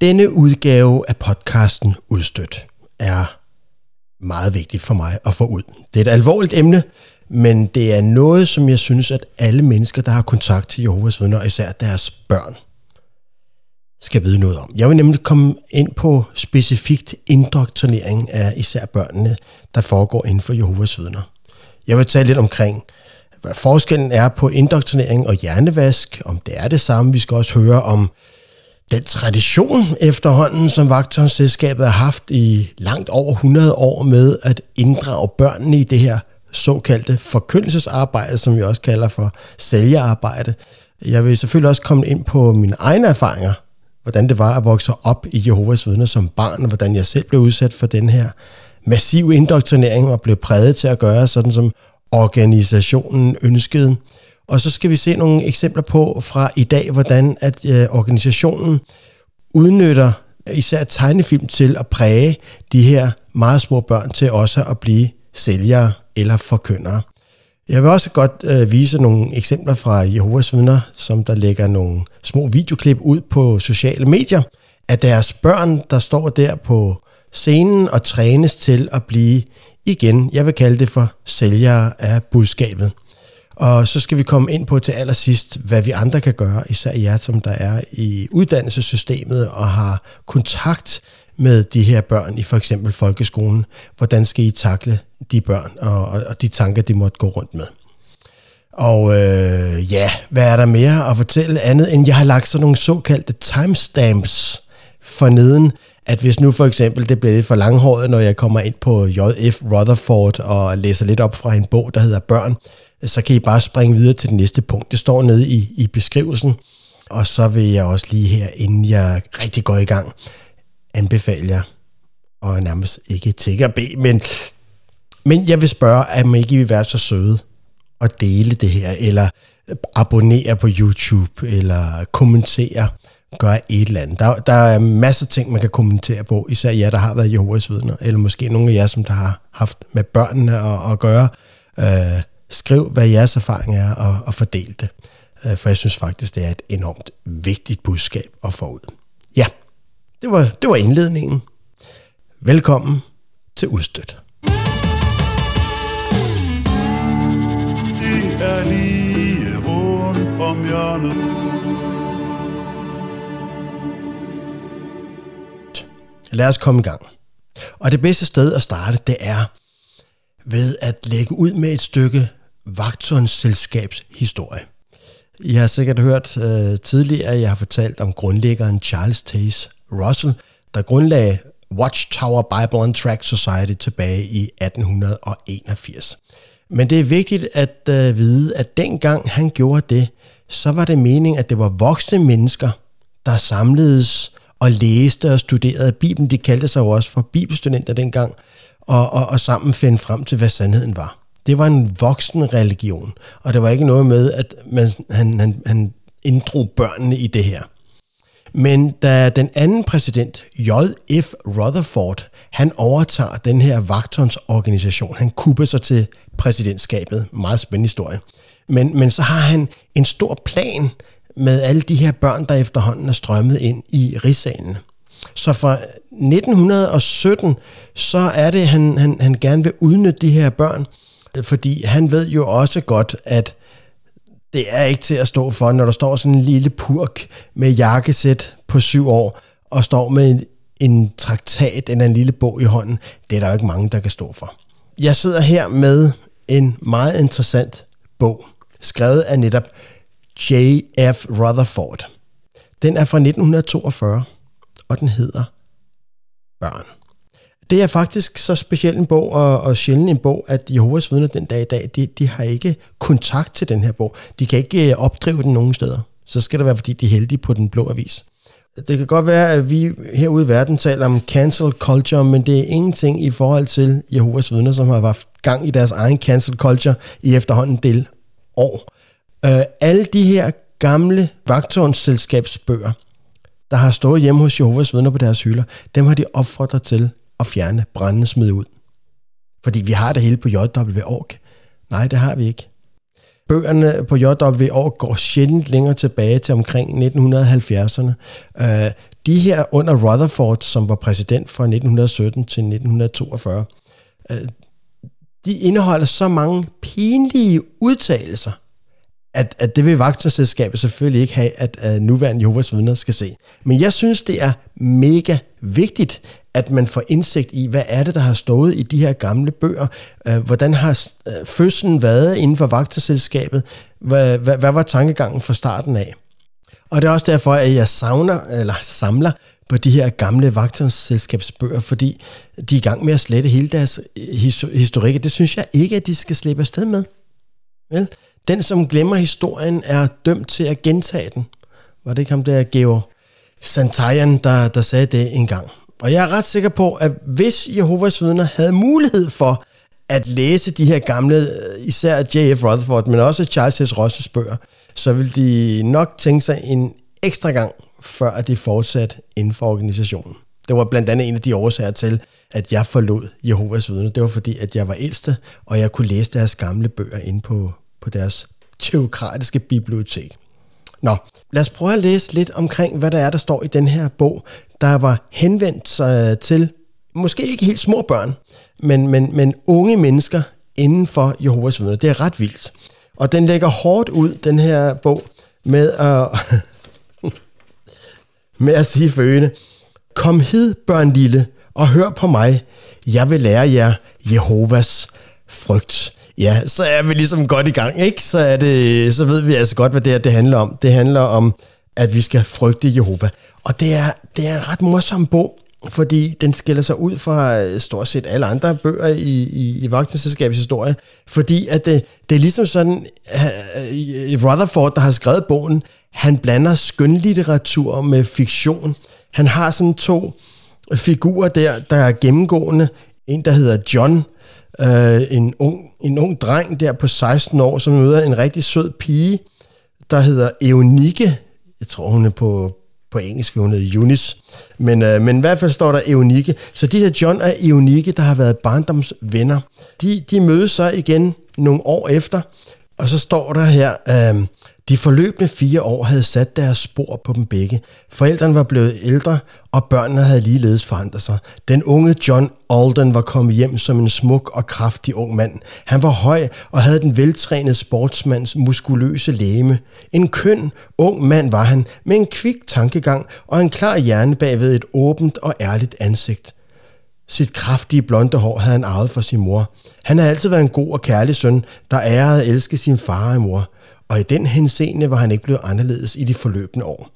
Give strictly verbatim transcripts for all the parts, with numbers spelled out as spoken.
Denne udgave af podcasten Udstødt er meget vigtigt for mig at få ud. Det er et alvorligt emne, men det er noget, som jeg synes, at alle mennesker, der har kontakt til Jehovas vidner, og især deres børn, skal vide noget om. Jeg vil nemlig komme ind på specifikt indoktrinering af især børnene, der foregår inden for Jehovas vidner. Jeg vil tale lidt omkring, hvad forskellen er på indoktrinering og hjernevask, om det er det samme. Vi skal også høre om den tradition efterhånden, som Vagttårnsselskabet har haft i langt over hundrede år med at inddrage børnene i det her såkaldte forkyndelsesarbejde, som vi også kalder for sælgerarbejde. Jeg vil selvfølgelig også komme ind på mine egne erfaringer, hvordan det var at vokse op i Jehovas vidner som barn, og hvordan jeg selv blev udsat for den her massive indoktrinering og blev præget til at gøre sådan, som organisationen ønskede. Og så skal vi se nogle eksempler på fra i dag, hvordan at øh, organisationen udnytter især tegnefilm til at præge de her meget små børn til også at blive sælgere eller forkyndere. Jeg vil også godt øh, vise nogle eksempler fra Jehovas vidner, som der lægger nogle små videoklip ud på sociale medier af deres børn, der står der på scenen og trænes til at blive igen, jeg vil kalde det for sælgere af budskabet. Og så skal vi komme ind på til allersidst, hvad vi andre kan gøre, især jer, som der er i uddannelsessystemet og har kontakt med de her børn i for eksempel folkeskolen. Hvordan skal I takle de børn og, og, og de tanker, de måtte gå rundt med? Og øh, ja, hvad er der mere at fortælle andet, end jeg har lagt sådan nogle såkaldte timestamps for neden, at hvis nu for eksempel det bliver lidt for langhåret, når jeg kommer ind på J F Rutherford og læser lidt op fra en bog, der hedder Børn, så kan I bare springe videre til det næste punkt. Det står nede i, i beskrivelsen, og så vil jeg også lige her, inden jeg rigtig går i gang, anbefale jer, og nærmest ikke tigge og bede, men, men jeg vil spørge, at man ikke vil være så søde og dele det her, eller abonnere på YouTube, eller kommentere, gøre et eller andet. Der, der er masser af ting, man kan kommentere på, især jer, der har været Jehovas vidner, eller måske nogle af jer, som der har haft med børnene at, at gøre. Øh, skriv, hvad jeres erfaring er, og, og fordel det. Øh, for jeg synes faktisk, det er et enormt vigtigt budskab at få ud. Ja, det var, det var indledningen. Velkommen til Udstødt. Det er lige rundt om hjørnet. Lad os komme i gang. Og det bedste sted at starte, det er ved at lægge ud med et stykke Vagttårnsselskabs historie. I har sikkert hørt øh, tidligere, at jeg har fortalt om grundlæggeren Charles Taze Russell, der grundlagde Watchtower Bible and Tract Society tilbage i atten enogfirs. Men det er vigtigt at øh, vide, at dengang han gjorde det, så var det meningen, at det var voksne mennesker, der samledes og læste og studerede Bibelen. De kaldte sig jo også for bibelstudenter dengang, og, og, og sammen fandt frem til, hvad sandheden var. Det var en voksen religion, og det var ikke noget med, at man, han, han, han inddrog børnene i det her. Men da den anden præsident, J F Rutherford, han overtager den her vagttårnsorganisation, han kupper sig til præsidentskabet, meget spændende historie, men, men så har han en stor plan med alle de her børn, der efterhånden er strømmet ind i rigssalen. Så fra nitten sytten, så er det, han, han, han gerne vil udnytte de her børn, fordi han ved jo også godt, at det er ikke til at stå for, når der står sådan en lille purk med jakkesæt på syv år, og står med en, en traktat eller en lille bog i hånden. Det er der jo ikke mange, der kan stå for. Jeg sidder her med en meget interessant bog, skrevet af netop J F Rutherford. Den er fra nitten toogfyrre, og den hedder Børn. Det er faktisk så speciel en bog, og, og sjældent en bog, at Jehovas vidner den dag i dag, de, de har ikke kontakt til den her bog. De kan ikke opdrive den nogen steder. Så skal det være, fordi de er heldige på den blå avis. Det kan godt være, at vi herude i verden taler om cancel culture, men det er ingenting i forhold til Jehovas vidner, som har været gang i deres egen cancel culture i efterhånden del år. Uh, alle de her gamle vagttårnsselskabsbøger, der har stået hjemme hos Jehovas vidner på deres hylder, dem har de opfordret til at fjerne, brænde, smide ud. Fordi vi har det hele på j w punktum org. Nej, det har vi ikke. Bøgerne på J W år går sjældent længere tilbage til omkring nitten halvfjerdserne. Øh, de her under Rutherford, som var præsident fra nitten sytten til nitten toogfyrre, øh, de indeholder så mange pinlige udtalelser, at, at det vil vagtselskabet selvfølgelig ikke have, at uh, nuværende Jehovas vidner skal se. Men jeg synes, det er mega vigtigt, at man får indsigt i, hvad er det, der har stået i de her gamle bøger? Uh, hvordan har uh, fødslen været inden for vagtselskabet? Hvad, hvad, hvad var tankegangen fra starten af? Og det er også derfor, at jeg savner, eller samler på de her gamle vagtselskabsbøger, fordi de er i gang med at slette hele deres historik, det synes jeg ikke, at de skal slippe afsted med. Vel? Den, som glemmer historien, er dømt til at gentage den. Var det ikke ham der, Georg Santayan, der, der sagde det engang? Og jeg er ret sikker på, at hvis Jehovas vidner havde mulighed for at læse de her gamle, især J F Rutherford, men også Charles S. Rosses bøger, så ville de nok tænke sig en ekstra gang, før at de fortsatte inden for organisationen. Det var blandt andet en af de årsager til, at jeg forlod Jehovas vidner. Det var fordi, at jeg var ældste, og jeg kunne læse deres gamle bøger inde på, på deres teokratiske bibliotek. Nå, lad os prøve at læse lidt omkring, hvad der er, der står i den her bog, der var henvendt sig til, måske ikke helt små børn, men, men, men unge mennesker inden for Jehovas vidner. Det er ret vildt. Og den lægger hårdt ud, den her bog, med at, med at sige følgende: Kom hid, børn lille, og hør på mig. Jeg vil lære jer Jehovas frygt. Ja, så er vi ligesom godt i gang, ikke? Så, er det, så ved vi altså godt, hvad det her det handler om. Det handler om, at vi skal frygte Jehova. Og det er, det er en ret morsom bog, fordi den skiller sig ud fra stort set alle andre bøger i, i, i vagtselskabets historie. Fordi at det, det er ligesom sådan, uh, Rutherford, der har skrevet bogen, han blander skønlitteratur med fiktion. Han har sådan to figurer der, der er gennemgående. En, der hedder John, øh, en, ung, en ung dreng der på seksten år, som møder en rigtig sød pige, der hedder Eunike. Jeg tror, hun er på, på engelsk, hun hedder Eunice. Men, øh, men i hvert fald står der Eunike. Så de her John og Eunike, der har været barndomsvenner, de, de mødes så igen nogle år efter, og så står der her: øh, de forløbende fire år havde sat deres spor på dem begge. Forældrene var blevet ældre, og børnene havde ligeledes forandret sig. Den unge John Alden var kommet hjem som en smuk og kraftig ung mand. Han var høj og havde den veltrænede sportsmands muskuløse legeme. En køn, ung mand var han, med en kvik tankegang og en klar hjerne bagved et åbent og ærligt ansigt. Sit kraftige blonde hår havde han arvet fra sin mor. Han havde altid været en god og kærlig søn, der ærede og elskede sin far og mor. Og i den henseende var han ikke blevet anderledes i de forløbende år.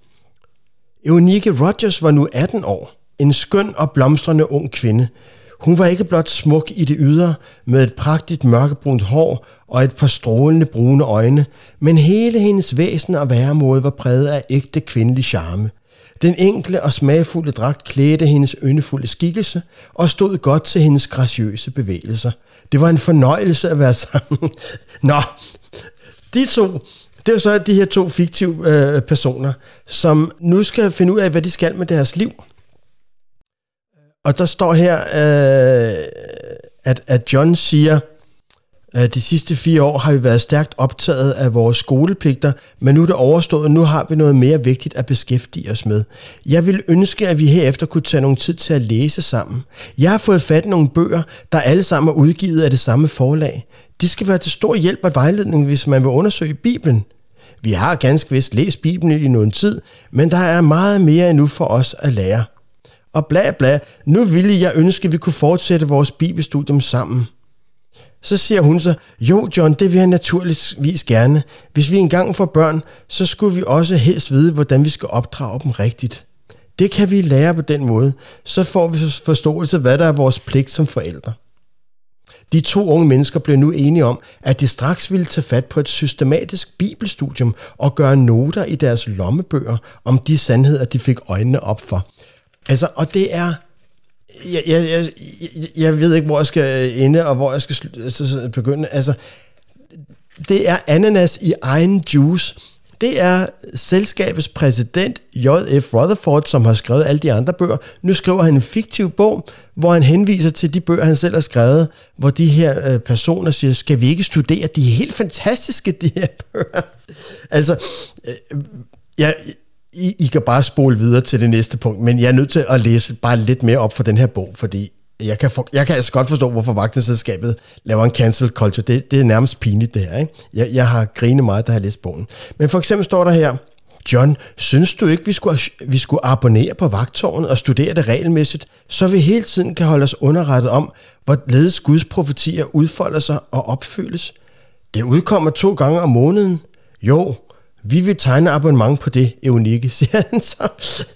Eunike Rogers var nu atten år, en skøn og blomstrende ung kvinde. Hun var ikke blot smuk i det ydre, med et prægtigt mørkebrunt hår og et par strålende brune øjne, men hele hendes væsen og væremåde var præget af ægte kvindelig charme. Den enkle og smagfulde dragt klædte hendes yndefulde skikkelse og stod godt til hendes graciøse bevægelser. Det var en fornøjelse at være sammen. Nå, de to, det er jo så de her to fiktive øh, personer, som nu skal finde ud af, hvad de skal med deres liv. Og der står her, øh, at, at John siger, at de sidste fire år har vi været stærkt optaget af vores skolepligter, men nu er det overstået, nu har vi noget mere vigtigt at beskæftige os med. Jeg vil ønske, at vi herefter kunne tage nogle tid til at læse sammen. Jeg har fået fat i nogle bøger, der alle sammen er udgivet af det samme forlag. De skal være til stor hjælp og vejledning, hvis man vil undersøge Bibelen. Vi har ganske vist læst Bibelen i nogen tid, men der er meget mere endnu for os at lære. Og bla bla, nu ville jeg ønske, at vi kunne fortsætte vores bibelstudium sammen. Så siger hun så, jo John, det vil jeg naturligvis gerne. Hvis vi engang får børn, så skulle vi også helst vide, hvordan vi skal opdrage dem rigtigt. Det kan vi lære på den måde, så får vi forståelse, hvad der er vores pligt som forældre. De to unge mennesker blev nu enige om, at de straks ville tage fat på et systematisk bibelstudium og gøre noter i deres lommebøger om de sandheder, de fik øjnene op for. Altså, og det er... Jeg, jeg, jeg, jeg ved ikke, hvor jeg skal ende, og hvor jeg skal altså, begynde. Altså, det er ananas i egen juice. Det er selskabets præsident, J F Rutherford, som har skrevet alle de andre bøger. Nu skriver han en fiktiv bog, hvor han henviser til de bøger, han selv har skrevet, hvor de her øh, personer siger, skal vi ikke studere? De er helt fantastiske, de her bøger. Altså, øh, jeg... I, I kan bare spole videre til det næste punkt, men jeg er nødt til at læse bare lidt mere op for den her bog, fordi jeg kan, for, jeg kan altså godt forstå, hvorfor Vagtselskabet laver en cancel culture. Det, det er nærmest pinligt, det her. Ikke? Jeg, jeg har grinet meget, da jeg har læst bogen. Men for eksempel står der her, John, synes du ikke, vi skulle, vi skulle abonnere på Vagttårnet og studere det regelmæssigt, så vi hele tiden kan holde os underrettet om, hvorledes Guds profetier udfolder sig og opfyldes? Det udkommer to gange om måneden. Jo, vi vil tegne abonnement på det, Eunike, siger han så.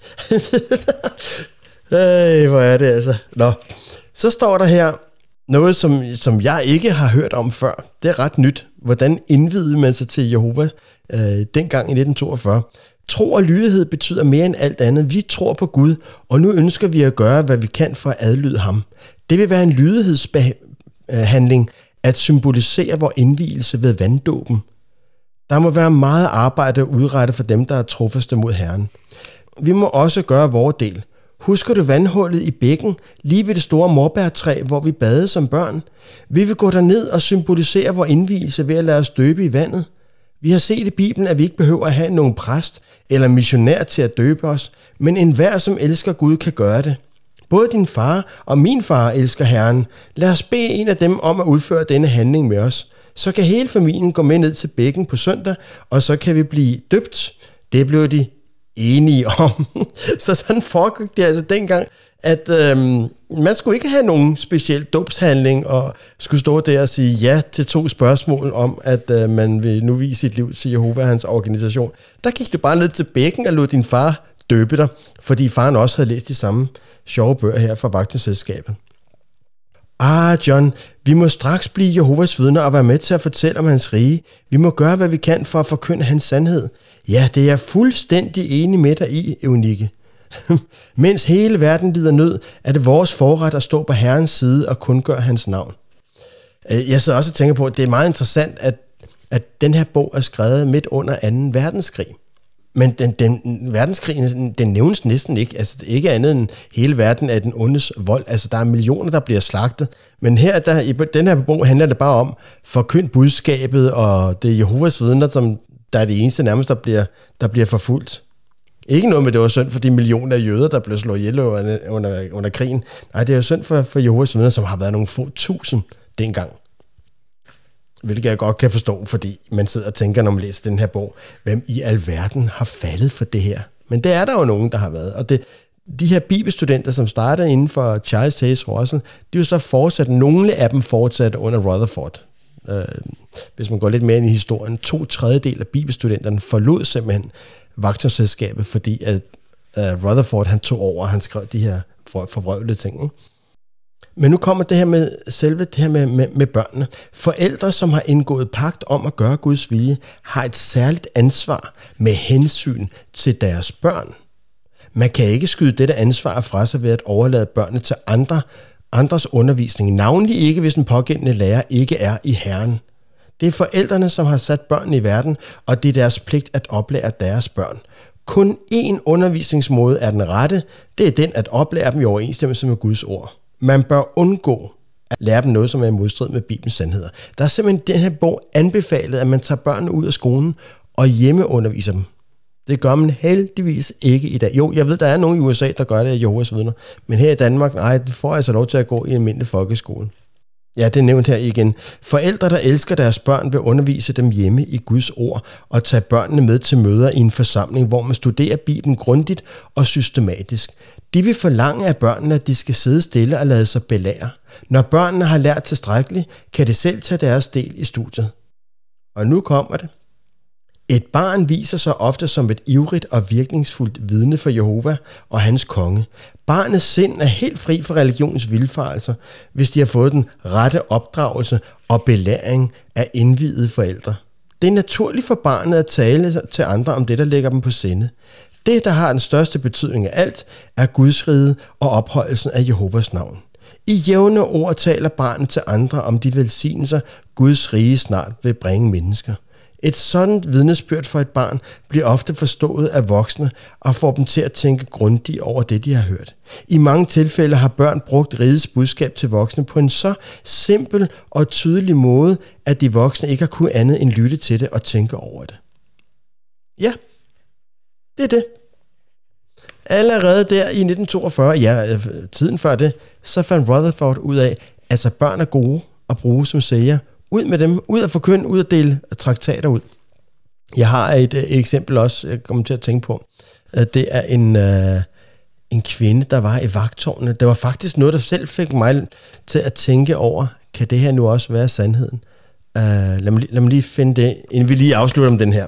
Ej, hvor er det altså. Nå. Så står der her noget, som, som jeg ikke har hørt om før. Det er ret nyt. Hvordan indvidede man sig til Jehova øh, dengang i nitten toogfyrre? Tro og lydighed betyder mere end alt andet. Vi tror på Gud, og nu ønsker vi at gøre, hvad vi kan for at adlyde ham. Det vil være en lydighedshandling at symbolisere vor indvielse ved vanddåben. Der må være meget arbejde at udrette for dem, der er trofaste mod Herren. Vi må også gøre vores del. Husker du vandhullet i bækken, lige ved det store morbærtræ, hvor vi badede som børn? Vi vil gå derned og symbolisere vores indvielse ved at lade os døbe i vandet. Vi har set i Bibelen, at vi ikke behøver at have nogen præst eller missionær til at døbe os, men enhver, som elsker Gud, kan gøre det. Både din far og min far elsker Herren. Lad os bede en af dem om at udføre denne handling med os. Så kan hele familien gå med ned til bækken på søndag, og så kan vi blive døbt. Det blev de enige om. Så sådan foregik det altså dengang, at øhm, man skulle ikke have nogen speciel dåbshandling, og skulle stå der og sige ja til to spørgsmål om, at øh, man vil nu vise sit liv til Jehova, hans organisation. Der gik du bare ned til bækken og lod din far døbe dig, fordi faren også havde læst de samme sjove bøger her fra Vagtselskabet. Ah, John, vi må straks blive Jehovas vidner og være med til at fortælle om hans rige. Vi må gøre, hvad vi kan for at forkynde hans sandhed. Ja, det er jeg fuldstændig enig med dig i, Eunike. Mens hele verden lider nød, er det vores forret at stå på Herrens side og kun gøre hans navn. Jeg sidder også og tænker på, at det er meget interessant, at, at den her bog er skrevet midt under anden verdenskrig. Men den, den verdenskrigen, den nævnes næsten ikke. Altså ikke andet end hele verden af den ondes vold. Altså der er millioner, der bliver slagtet. Men her, der, i den her bog handler det bare om forkynd budskabet, og det er Jehovas vidner, som der er det eneste nærmest, der bliver, der bliver forfulgt. Ikke noget med, det var synd for de millioner af jøder, der blev slået ihjel under, under, under krigen. Nej, det er jo synd for, for Jehovas vidner, som har været nogle få tusind dengang. Hvilket jeg godt kan forstå, fordi man sidder og tænker, når man læser den her bog, hvem i alverden har faldet for det her? Men det er der jo nogen, der har været. Og det, de her bibelstudenter, som startede inden for Charles Taze Russell, de er jo så fortsat, nogle af dem fortsatte under Rutherford. Øh, hvis man går lidt mere ind i historien, to tredjedel af bibelstudenterne forlod simpelthen Vagtselskabet, fordi at uh, Rutherford han tog over, og han skrev de her for, forvrøvlede ting. Ikke? Men nu kommer det her med selve det her med, med, med børnene. Forældre, som har indgået pagt om at gøre Guds vilje, har et særligt ansvar med hensyn til deres børn. Man kan ikke skyde dette ansvar fra sig ved at overlade børnene til andre, andres undervisning. Navnlig ikke, hvis den pågældende lærer ikke er i Herren. Det er forældrene, som har sat børnene i verden, og det er deres pligt at oplære deres børn. Kun én undervisningsmåde er den rette, det er den at oplære dem i overensstemmelse med Guds ord. Man bør undgå at lære dem noget, som er i modstrid med Bibelens sandheder. Der er simpelthen den her bog anbefalet, at man tager børnene ud af skolen og hjemmeunderviser dem. Det gør man heldigvis ikke i dag. Jo, jeg ved, der er nogen i U S A, der gør det af Jehovas vidner. Men her i Danmark, nej, det får altså lov til at gå i en almindelig folkeskole. Ja, det er nævnt her igen. Forældre, der elsker deres børn, vil undervise dem hjemme i Guds ord og tage børnene med til møder i en forsamling, hvor man studerer Bibelen grundigt og systematisk. De vil forlange af børnene, at de skal sidde stille og lade sig belære. Når børnene har lært tilstrækkeligt, kan de selv tage deres del i studiet. Og nu kommer det. Et barn viser sig ofte som et ivrigt og virkningsfuldt vidne for Jehova og hans konge. Barnets sind er helt fri for religionens vildfarelser, hvis de har fået den rette opdragelse og belæring af indviede forældre. Det er naturligt for barnet at tale til andre om det, der ligger dem på sinde. Det, der har den største betydning af alt, er Guds rige og ophøjelsen af Jehovas navn. I jævne ord taler barnet til andre om de velsignelser, Guds rige snart vil bringe mennesker. Et sådan vidnesbyrd for et barn bliver ofte forstået af voksne og får dem til at tænke grundigt over det, de har hørt. I mange tilfælde har børn brugt rigets budskab til voksne på en så simpel og tydelig måde, at de voksne ikke har kunnet andet end lytte til det og tænke over det. Ja, det er det. Allerede der i nitten toogfyrre, ja, tiden før det, så fandt Rutherford ud af, at altså børn er gode at bruge som sælger. Ud med dem, ud at forkynde, ud at dele traktater ud. Jeg har et, et eksempel også, jeg kommer til at tænke på. Det er en, uh, en kvinde, der var i vagttårnet. Det var faktisk noget, der selv fik mig til at tænke over, kan det her nu også være sandheden? Uh, lad, mig, lad mig lige finde det, inden vi lige afslutter om den her.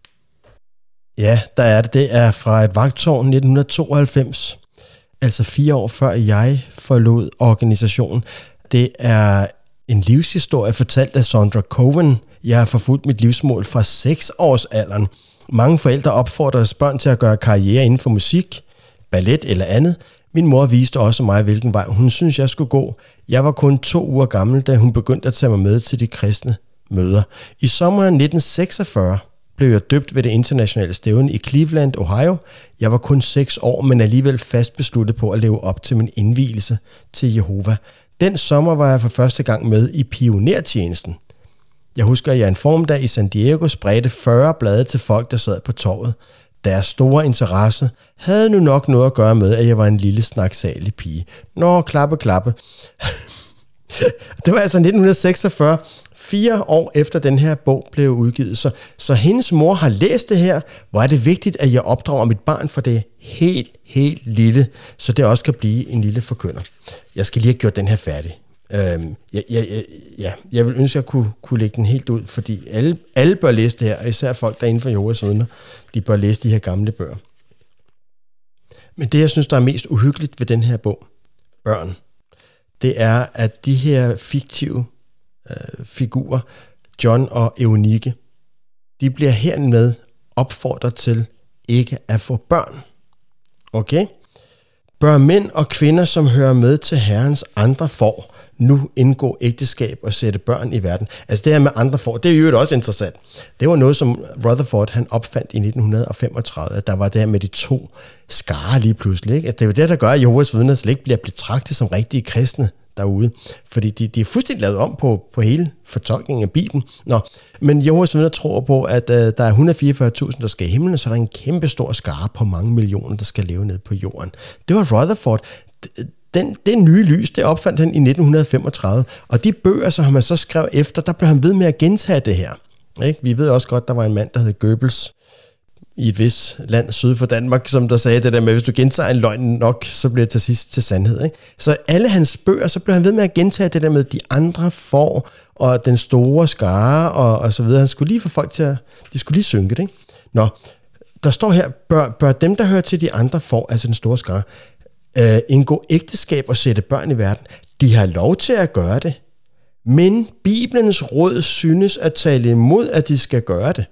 Ja, der er det. Det er fra et vagttårn nitten tooghalvfems, altså fire år før jeg forlod organisationen. Det er en livshistorie fortalt af Sandra Cohen. Jeg har forfulgt mit livsmål fra seks års alderen. Mange forældre opfordrer deres børn til at gøre karriere inden for musik, ballet eller andet. Min mor viste også mig, hvilken vej hun synes, jeg skulle gå. Jeg var kun to uger gammel, da hun begyndte at tage mig med til de kristne møder. I sommeren nitten seksogfyrre blev jeg døbt ved det internationale stævne i Cleveland, Ohio. Jeg var kun seks år, men alligevel fast besluttet på at leve op til min indvielse til Jehova. Den sommer var jeg for første gang med i pionertjenesten. Jeg husker, at jeg en formdag i San Diego spredte fyrre blade til folk, der sad på torvet. Deres store interesse havde nu nok noget at gøre med, at jeg var en lille snaksalig pige. Nå, klappe, klappe. Det var altså nitten seksogfyrre, fire år efter den her bog blev udgivet. Så, så hendes mor har læst det her. Hvor er det vigtigt, at jeg opdrager mit barn, for det er helt, helt lille, så det også kan blive en lille forkynder. Jeg skal lige have gjort den her færdig. Øhm, ja, ja, ja, jeg vil ønske, at jeg kunne, kunne lægge den helt ud, fordi alle, alle bør læse det her, og især folk, der er inden for Jehovas vidner, de bør læse de her gamle bøger. Men det, jeg synes, der er mest uhyggeligt ved den her bog, børn, det er, at de her fiktive øh, figurer, John og Eunike, de bliver hermed opfordret til ikke at få børn. Okay? Bør mænd og kvinder, som hører med til Herrens andre får, nu indgå ægteskab og sætte børn i verden. Altså det her med andre får, det er jo også interessant. Det var noget, som Rutherford han opfandt i nitten femogtredive. Der var det her med de to skarer lige pludselig. Ikke? Altså, det er jo det, der gør, at Jehovas vidner slet ikke bliver betragtet som rigtige kristne derude. Fordi de, de er fuldstændig lavet om på, på hele fortolkningen af Bibelen. Nå, men Jehovas vidner tror på, at uh, der er et hundrede og fireogfyrre tusind, der skal i himlen, og så er der en kæmpe stor skare på mange millioner, der skal leve nede på jorden. Det var Rutherford. Den, det nye lys, det opfandt han i nitten femogtredive, og de bøger, som han så skrev efter, der blev han ved med at gentage det her. Ikke? Vi ved også godt, der var en mand, der hed Goebbels i et vis land syd for Danmark, som der sagde det der med, hvis du gentager en løgn nok, så bliver det til sidst til sandhed. Ikke? Så alle hans bøger, så blev han ved med at gentage det der med de andre får, og den store skare, og, og så videre. Han skulle lige få folk til at, de skulle lige synke det. Ikke? Nå, der står her, bør, bør dem, der hører til de andre får, altså den store skare, Uh, indgå ægteskab og sætte børn i verden. De har lov til at gøre det, men Bibelens råd synes at tale imod, at de skal gøre det.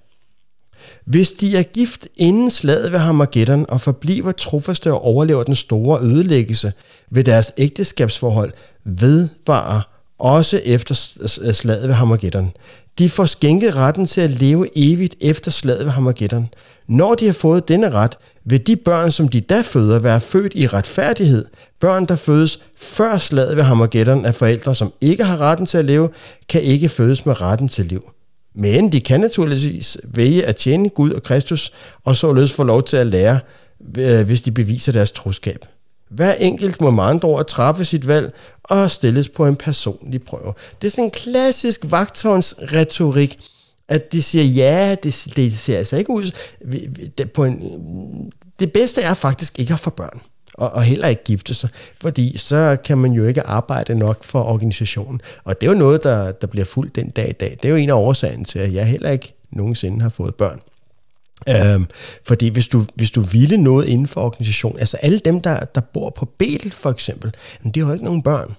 Hvis de er gift inden slaget ved Harmageddon og forbliver trofaste og overlever den store ødelæggelse ved deres ægteskabsforhold, vedvarer også efter slaget ved Harmageddon. De får skænket retten til at leve evigt efter slaget ved Harmageddon. Når de har fået denne ret, vil de børn, som de da føder, være født i retfærdighed. Børn, der fødes før slaget ved Harmageddon af forældre, som ikke har retten til at leve, kan ikke fødes med retten til liv. Men de kan naturligvis vælge at tjene Gud og Kristus, og således få lov til at lære, hvis de beviser deres troskab. Hver enkelt må med andre ord træffe sit valg og stilles på en personlig prøve. Det er sådan en klassisk vagttårnsretorik, at de siger, ja, det, det ser altså ikke ud. Det, på en, det bedste er faktisk ikke at få børn, og, og heller ikke gifte sig, fordi så kan man jo ikke arbejde nok for organisationen. Og det er jo noget, der, der bliver fuldt den dag i dag. Det er jo en af årsagen til, at jeg heller ikke nogensinde har fået børn. Øhm, fordi hvis du, hvis du ville noget inden for organisationen, altså alle dem, der, der bor på Betel for eksempel, de har jo ikke nogen børn.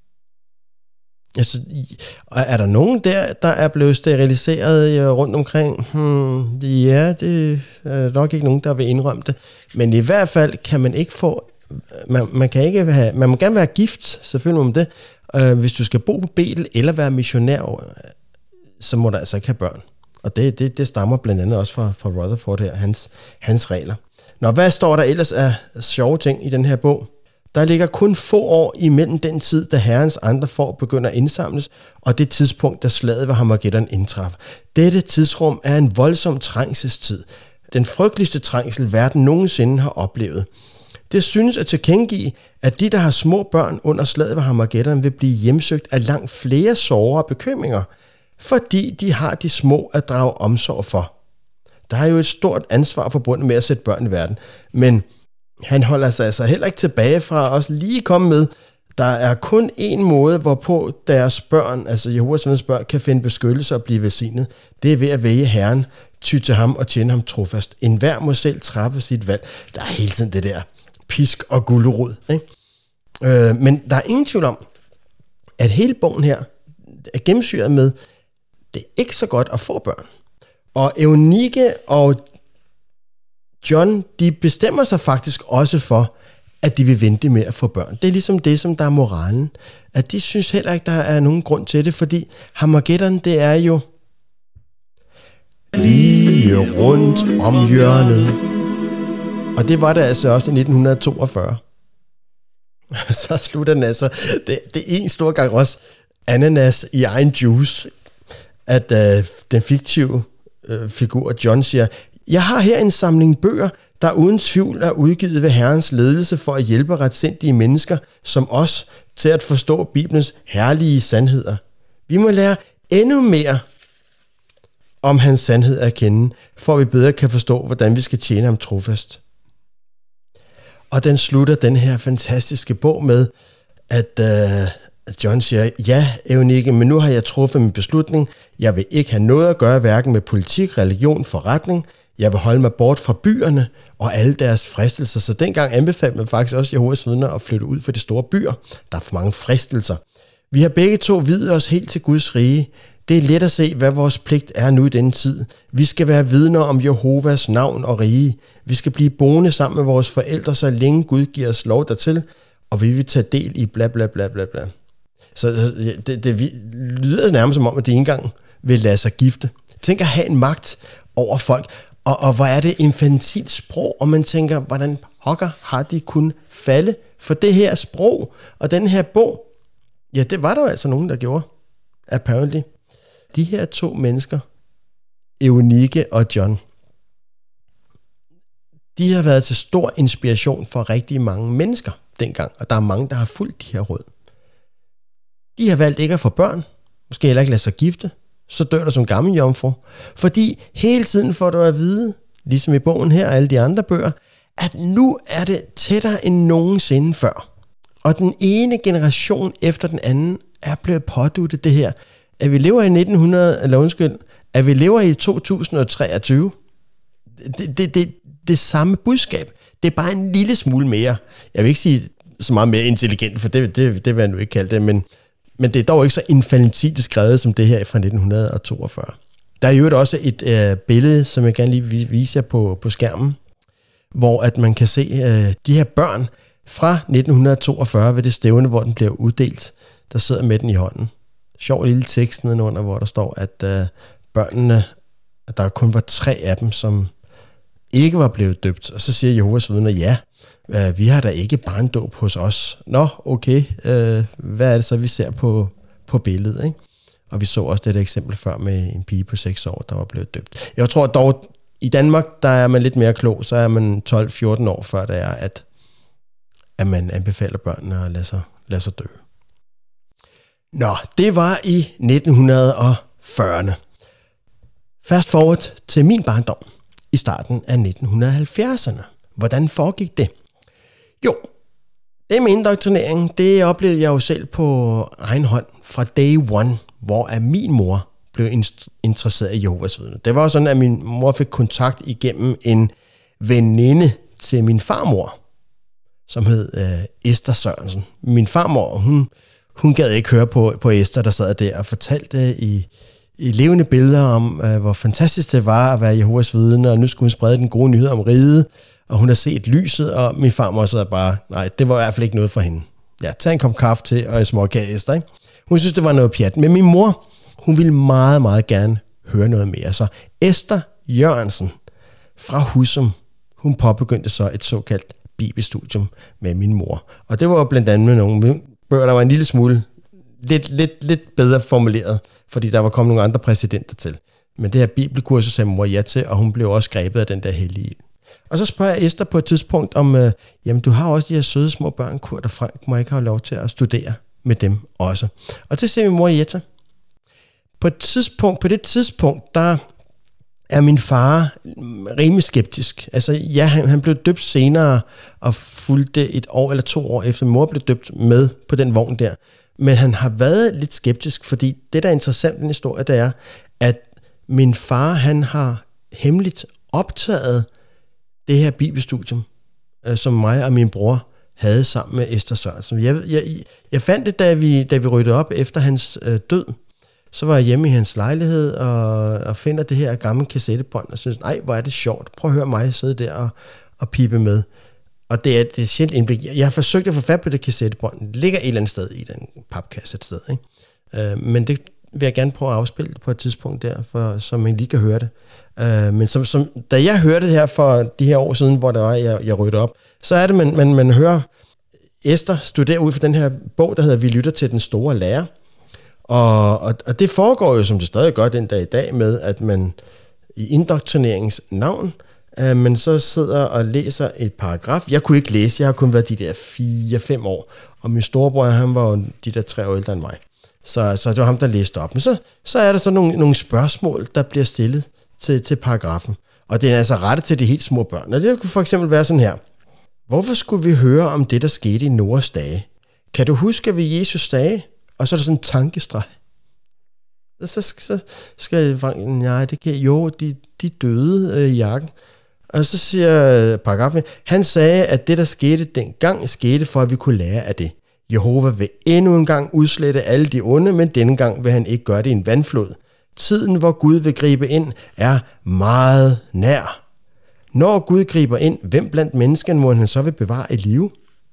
Altså, er der nogen der, der er blevet steriliseret rundt omkring? Hmm, ja, det er nok ikke nogen, der vil indrømme det. Men i hvert fald kan man ikke få, man, man kan ikke have, man må gerne være gift, selvfølgelig om det. Øh, hvis du skal bo på Betel eller være missionær, så må du altså ikke have børn. Og det, det, det stammer blandt andet også fra, fra Rutherford her, hans, hans regler. Nå, hvad står der ellers af sjove ting i den her bog? Der ligger kun få år imellem den tid, da herrens andre får begynder at indsamles, og det tidspunkt, da slaget ved Harmageddon indtræffer. Dette tidsrum er en voldsom trængselstid. Den frygteligste trængsel, verden nogensinde har oplevet. Det synes at tilkendegive, at de, der har små børn under slaget ved Harmageddon, vil blive hjemsøgt af langt flere sorger og bekymringer, fordi de har de små at drage omsorg for. Der er jo et stort ansvar forbundet med at sætte børn i verden, men han holder sig altså heller ikke tilbage fra at også lige komme med. Der er kun én måde, hvorpå deres børn, altså Jehovas vidners børn, kan finde beskyttelse og blive velsignet. Det er ved at vælge Herren, ty til ham og tjene ham trofast. Enhver må selv træffe sit valg. Der er hele tiden det der pisk og gulerod, ikke? Øh, men der er ingen tvivl om, at hele bogen her er gennemsyret med, det er ikke så godt at få børn. Og Eunike og John, de bestemmer sig faktisk også for, at de vil vente med at få børn. Det er ligesom det, som der er moralen. At de synes heller ikke, der er nogen grund til det, fordi Harmageddon, det er jo lige rundt om hjørnet. Og det var det altså også i nitten toogfyrre. Så slutter den altså. Det, det er en stor gang også ananas i egen juice, at øh, den fiktive øh, figur John siger, jeg har her en samling bøger, der uden tvivl er udgivet ved Herrens ledelse for at hjælpe retsindige mennesker som os til at forstå Bibelens herlige sandheder. Vi må lære endnu mere om hans sandhed at kende, for at vi bedre kan forstå, hvordan vi skal tjene ham trofast. Og den slutter den her fantastiske bog med, at uh, John siger, ja, Eunike, men nu har jeg truffet min beslutning. Jeg vil ikke have noget at gøre, hverken med politik, religion, forretning. Jeg vil holde mig bort fra byerne og alle deres fristelser. Så dengang anbefalede man faktisk også Jehovas vidner at flytte ud for de store byer. Der er for mange fristelser. Vi har begge to videt os helt til Guds rige. Det er let at se, hvad vores pligt er nu i denne tid. Vi skal være vidner om Jehovas navn og rige. Vi skal blive boende sammen med vores forældre, så længe Gud giver os lov dertil, og vi vil tage del i bla bla bla bla bla. Så det, det lyder nærmest som om, at de ikke engang vil lade sig gifte. Tænk at have en magt over folk, og, og hvor er det infantilt sprog, og man tænker, hvordan pokker har de kun falde for det her sprog, og den her bog? Ja, det var der jo altså nogen, der gjorde, apparently. De her to mennesker, Eunike og John, de har været til stor inspiration for rigtig mange mennesker dengang, og der er mange, der har fulgt de her råd. De har valgt ikke at få børn, måske heller ikke lade sig gifte, så dør du som gammel jomfru, fordi hele tiden får du at vide, ligesom i bogen her og alle de andre bøger, at nu er det tættere end nogensinde før. Og den ene generation efter den anden er blevet påduttet det her, at vi lever i nitten hundrede, eller undskyld, at vi lever i to tusind og treogtyve. Det, det, det, det samme budskab. Det er bare en lille smule mere. Jeg vil ikke sige så meget mere intelligent, for det, det, det vil jeg nu ikke kalde det, men, men det er dog ikke så infantilt skrevet som det her fra nitten toogfyrre. Der er jo også et øh, billede, som jeg gerne lige viser jer på, på skærmen, hvor at man kan se øh, de her børn fra nitten toogfyrre ved det stævne, hvor den bliver uddelt, der sidder med den i hånden. Sjov lille tekst nedenunder, hvor der står, at øh, børnene, at der kun var tre af dem, som ikke var blevet døbt. Og så siger Jehovas vidner, ja, øh, vi har da ikke barndåb hos os. Nå, okay, øh, hvad er det så, vi ser på, på billedet, ikke? Og vi så også det eksempel før med en pige på seks år, der var blevet døbt. Jeg tror dog, i Danmark, der er man lidt mere klog, så er man tolv fjorten år før det er, at, at man anbefaler børnene at lade sig, lade sig dø. Nå, det var i nitten fyrrerne. Fast forward til min barndom i starten af nitten halvfjerdserne. Hvordan foregik det? Jo, det med indoktrinering, det oplevede jeg jo selv på egen hånd fra day one, hvor at min mor blev interesseret i Jehovas vidner. Det var sådan, at min mor fik kontakt igennem en veninde til min farmor, som hed øh, Esther Sørensen. Min farmor, hun, hun gad ikke høre på, på Esther, der sad der og fortalte i, i levende billeder om, øh, hvor fantastisk det var at være Jehovas vidner, og nu skulle hun sprede den gode nyhed om riget, og hun har set lyset, og min farmor sad bare, nej, det var i hvert fald ikke noget for hende. Ja, tag en kop kaffe til, og en småkage Esther, ikke? Hun synes, det var noget pjat. Men min mor, hun ville meget, meget gerne høre noget mere. Så Esther Jørgensen fra Husum, hun påbegyndte så et såkaldt bibelstudium med min mor. Og det var blandt andet med nogle bøger, der var en lille smule lidt, lidt, lidt bedre formuleret, fordi der var kommet nogle andre præsidenter til. Men det her bibelkursus sagde mor ja til, og hun blev også grebet af den der hellige ild. Og så spørger jeg Esther på et tidspunkt om, øh, jamen du har også de her søde små børn, Kurt og Frank, må jeg ikke have lov til at studere med dem også. Og det siger min mor ja til. På et tidspunkt, på det tidspunkt, der er min far rimelig skeptisk. Altså ja, han, han blev døbt senere og fulgte et år eller to år efter min mor blev døbt med på den vogn der. Men han har været lidt skeptisk, fordi det, der er interessant i den historie, det er, at min far, han har hemmeligt optaget det her bibelstudium, øh, som mig og min bror havde sammen med Esther Sørensen. Jeg, jeg, jeg fandt det, da vi, da vi ryddede op efter hans øh, død. Så var jeg hjemme i hans lejlighed og, og finder det her gamle kassettebånd og synes, nej, hvor er det sjovt. Prøv at høre mig sidde der og, og pipe med. Og det er, det er sjældent indblik. Jeg har forsøgt at få fat på det kassettebånd. Det ligger et eller andet sted i den papkasse et sted. Ikke? Øh, men det vil jeg gerne prøve at afspille på et tidspunkt der, for, så man lige kan høre det. Øh, men som, som, da jeg hørte det her for de her år siden, hvor der var, jeg, jeg ryddede op, så er det, man, man, man hører Esther studere ud fra den her bog, der hedder Vi lytter til den store lærer. Og, og, og det foregår jo, som det stadig gør den dag i dag, med at man i indoktrineringens navn, øh, man så sidder og læser et paragraf. Jeg kunne ikke læse, jeg har kun været de der fire fem år, og min storebror, han var jo de der tre år ældre end mig. Så, så det var ham, der læste op. Men så, så er der så nogle, nogle spørgsmål, der bliver stillet til, til paragrafen. Og det er altså rettet til de helt små børn. Og det kunne for eksempel være sådan her. Hvorfor skulle vi høre om det, der skete i Noahs dage? Kan du huske ved Jesus dage? Og så er der sådan en tankestreg. Så, så skal Frank, nej, det kan jo, de, de døde øh, i jakken. Og så siger paragrafen, han sagde, at det, der skete dengang, skete for, at vi kunne lære af det. Jehova vil endnu en gang udslette alle de onde, men denne gang vil han ikke gøre det i en vandflod. Tiden, hvor Gud vil gribe ind, er meget nær. Når Gud griber ind, hvem blandt menneskene må han så vil bevare i live?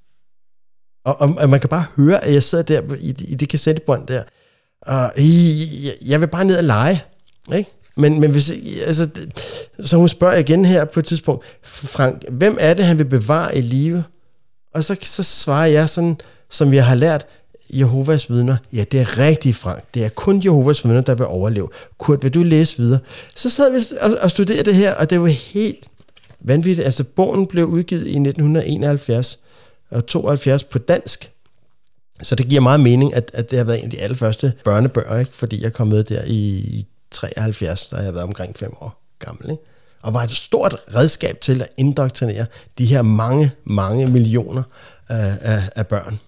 Og, og, og man kan bare høre, at jeg sidder der i, i det kassettebånd der, og i, jeg vil bare ned og lege, ikke? Men, men hvis, altså, så hun spørger igen her på et tidspunkt, Frank, hvem er det, han vil bevare i live? Og så, så svarer jeg sådan, som jeg har lært, Jehovas vidner. Ja, det er rigtigt, Frank. Det er kun Jehovas vidner, der vil overleve. Kurt, vil du læse videre? Så sad vi og, og studerede det her, og det var helt vanvittigt. Altså, bogen blev udgivet i nitten enoghalvfjerds og tooghalvfjerds på dansk. Så det giver meget mening, at, at det har været en af de allerførste børnebøger, ikke? Fordi jeg kom med der i treoghalvfjerds, da jeg været omkring fem år gammel. Ikke? Og var et stort redskab til at indoktrinere de her mange, mange millioner af, af, af børn.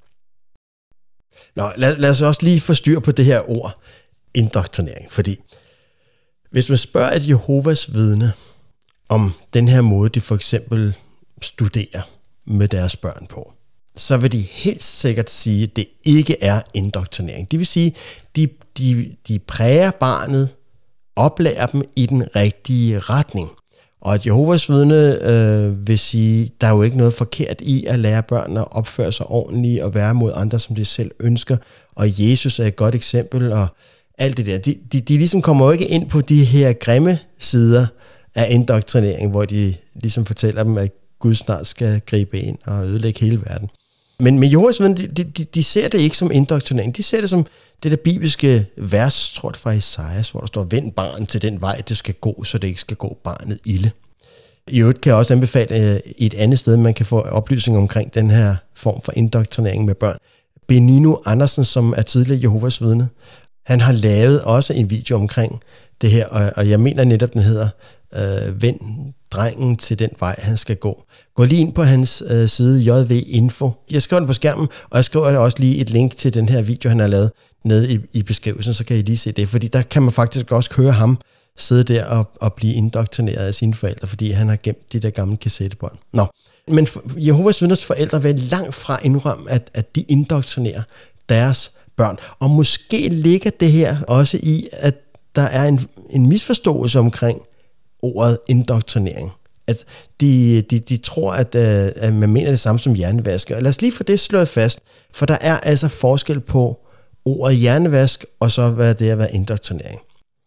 Nå, lad, lad os også lige få styr på det her ord, indoktrinering. Fordi hvis man spørger et Jehovas vidne om den her måde, de for eksempel studerer med deres børn på, så vil de helt sikkert sige, at det ikke er indoktrinering. Det vil sige, de, de, de præger barnet, oplærer dem i den rigtige retning. Og at Jehovas vidne øh, vil sige, der er jo ikke noget forkert i at lære børn at opføre sig ordentligt og være mod andre, som de selv ønsker. Og Jesus er et godt eksempel, og alt det der. De, de, de ligesom kommer jo ikke ind på de her grimme sider af indoktrinering, hvor de ligesom fortæller dem, at Gud snart skal gribe ind og ødelægge hele verden. Men, men Jehovas vidner, de, de, de ser det ikke som indoktrinering. De ser det som det der bibelske vers, tror jeg, fra Esajas, hvor der står, vend barn til den vej, det skal gå, så det ikke skal gå barnet ilde. I øvrigt kan jeg også anbefale et andet sted, man kan få oplysninger omkring den her form for indoktrinering med børn. Benino Andersen, som er tidligere Jehovas vidne, han har lavet også en video omkring det her, og, og jeg mener netop, den hedder, øh, vend drengen til den vej, han skal gå. Gå lige ind på hans øh, side, J V Info. Jeg skriver den på skærmen, og jeg skriver også lige et link til den her video, han har lavet nede i, i beskrivelsen, så kan I lige se det. Fordi der kan man faktisk også høre ham sidde der og, og blive indoktrineret af sine forældre, fordi han har gemt de der gamle kassettebånd. Nå, men Jehovas vidners forældre vil langt fra indrømme, at, at de indoktrinerer deres børn. Og måske ligger det her også i, at der er en, en misforståelse omkring ordet indoktrinering. At de, de, de tror, at, at man mener det samme som hjernevask. Og lad os lige få det slået fast, for der er altså forskel på ordet hjernevask, og så hvad det er at være indoktrinering.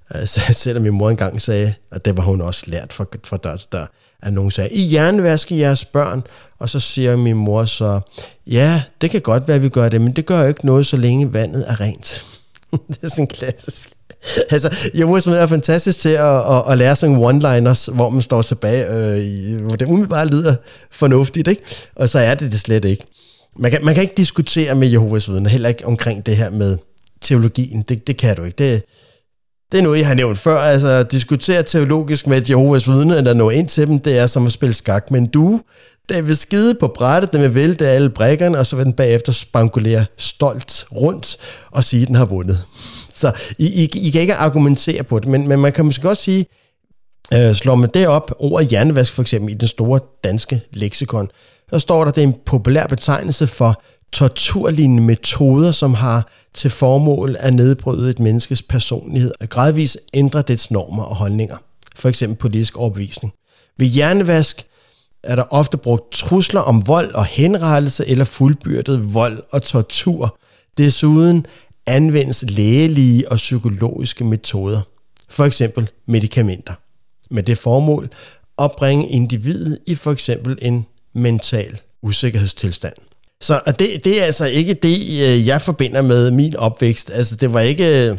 Selvom min mor engang sagde, og det var hun også lært fra, fra dør til dør, at nogen sagde, I hjernevasker jeres børn, og så siger min mor så, ja, det kan godt være, at vi gør det, men det gør jo ikke noget, så længe vandet er rent. Det er sådan klassisk. Altså, Jehovas Vidner er fantastisk til at, at, at lære sådan one-liners, hvor man står tilbage, øh, hvor det umiddelbart lyder fornuftigt, ikke? Og så er det det slet ikke. Man kan, man kan ikke diskutere med Jehovas Vidner, heller ikke omkring det her med teologien. Det, det kan du ikke. Det, det er noget, jeg har nævnt før. Altså, at diskutere teologisk med Jehovas Vidner, eller nå ind til dem, det er som at spille skak med en due. Der vil skide på brættet, den vil vælte alle brækkerne, og så vil den bagefter spangulere stolt rundt og sige, at den har vundet. Så I, I, I kan ikke argumentere på det, men, men man kan måske også sige, øh, slår man det op, ordet hjernevask for eksempel i den store danske leksikon, så står der, det er en populær betegnelse for torturlignende metoder, som har til formål at nedbryde et menneskes personlighed og gradvist ændre dets normer og holdninger, for eksempel politisk overbevisning. Ved hjernevask er der ofte brugt trusler om vold og henrettelse eller fuldbyrdet vold og tortur. Desuden anvendes lægelige og psykologiske metoder, for eksempel medicamenter, med det formål at bringe individet i for eksempel en mental usikkerhedstilstand. Så og det, det er altså ikke det, jeg forbinder med min opvækst. Altså det var ikke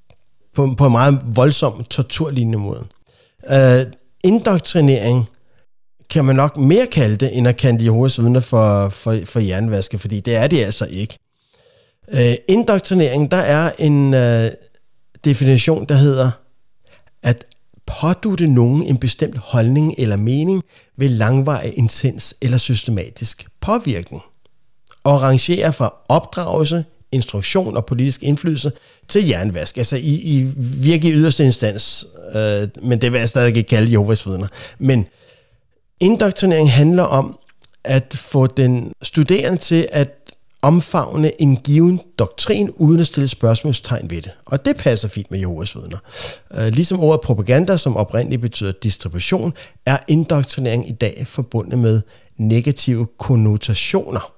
på, på en meget voldsom torturlignende måde. Uh, indoktrinering kan man nok mere kalde det, end at kalde Jehovas Vidner for, for, for hjernevaske, fordi det er det altså ikke. Uh, indoktrinering, der er en uh, definition, der hedder, at pådutte nogen en bestemt holdning eller mening ved langvarig, intens eller systematisk påvirkning. Og rangere fra opdragelse, instruktion og politisk indflydelse til hjernevask. Altså i, i virkelig yderste instans, øh, men det vil jeg stadig ikke kalde Jehovas Vidner. Men indoktrinering handler om at få den studerende til at omfavne en given doktrin, uden at stille spørgsmålstegn ved det. Og det passer fint med Jehovas Vidner. Øh, ligesom ordet propaganda, som oprindeligt betyder distribution, er indoktrinering i dag forbundet med negative konnotationer.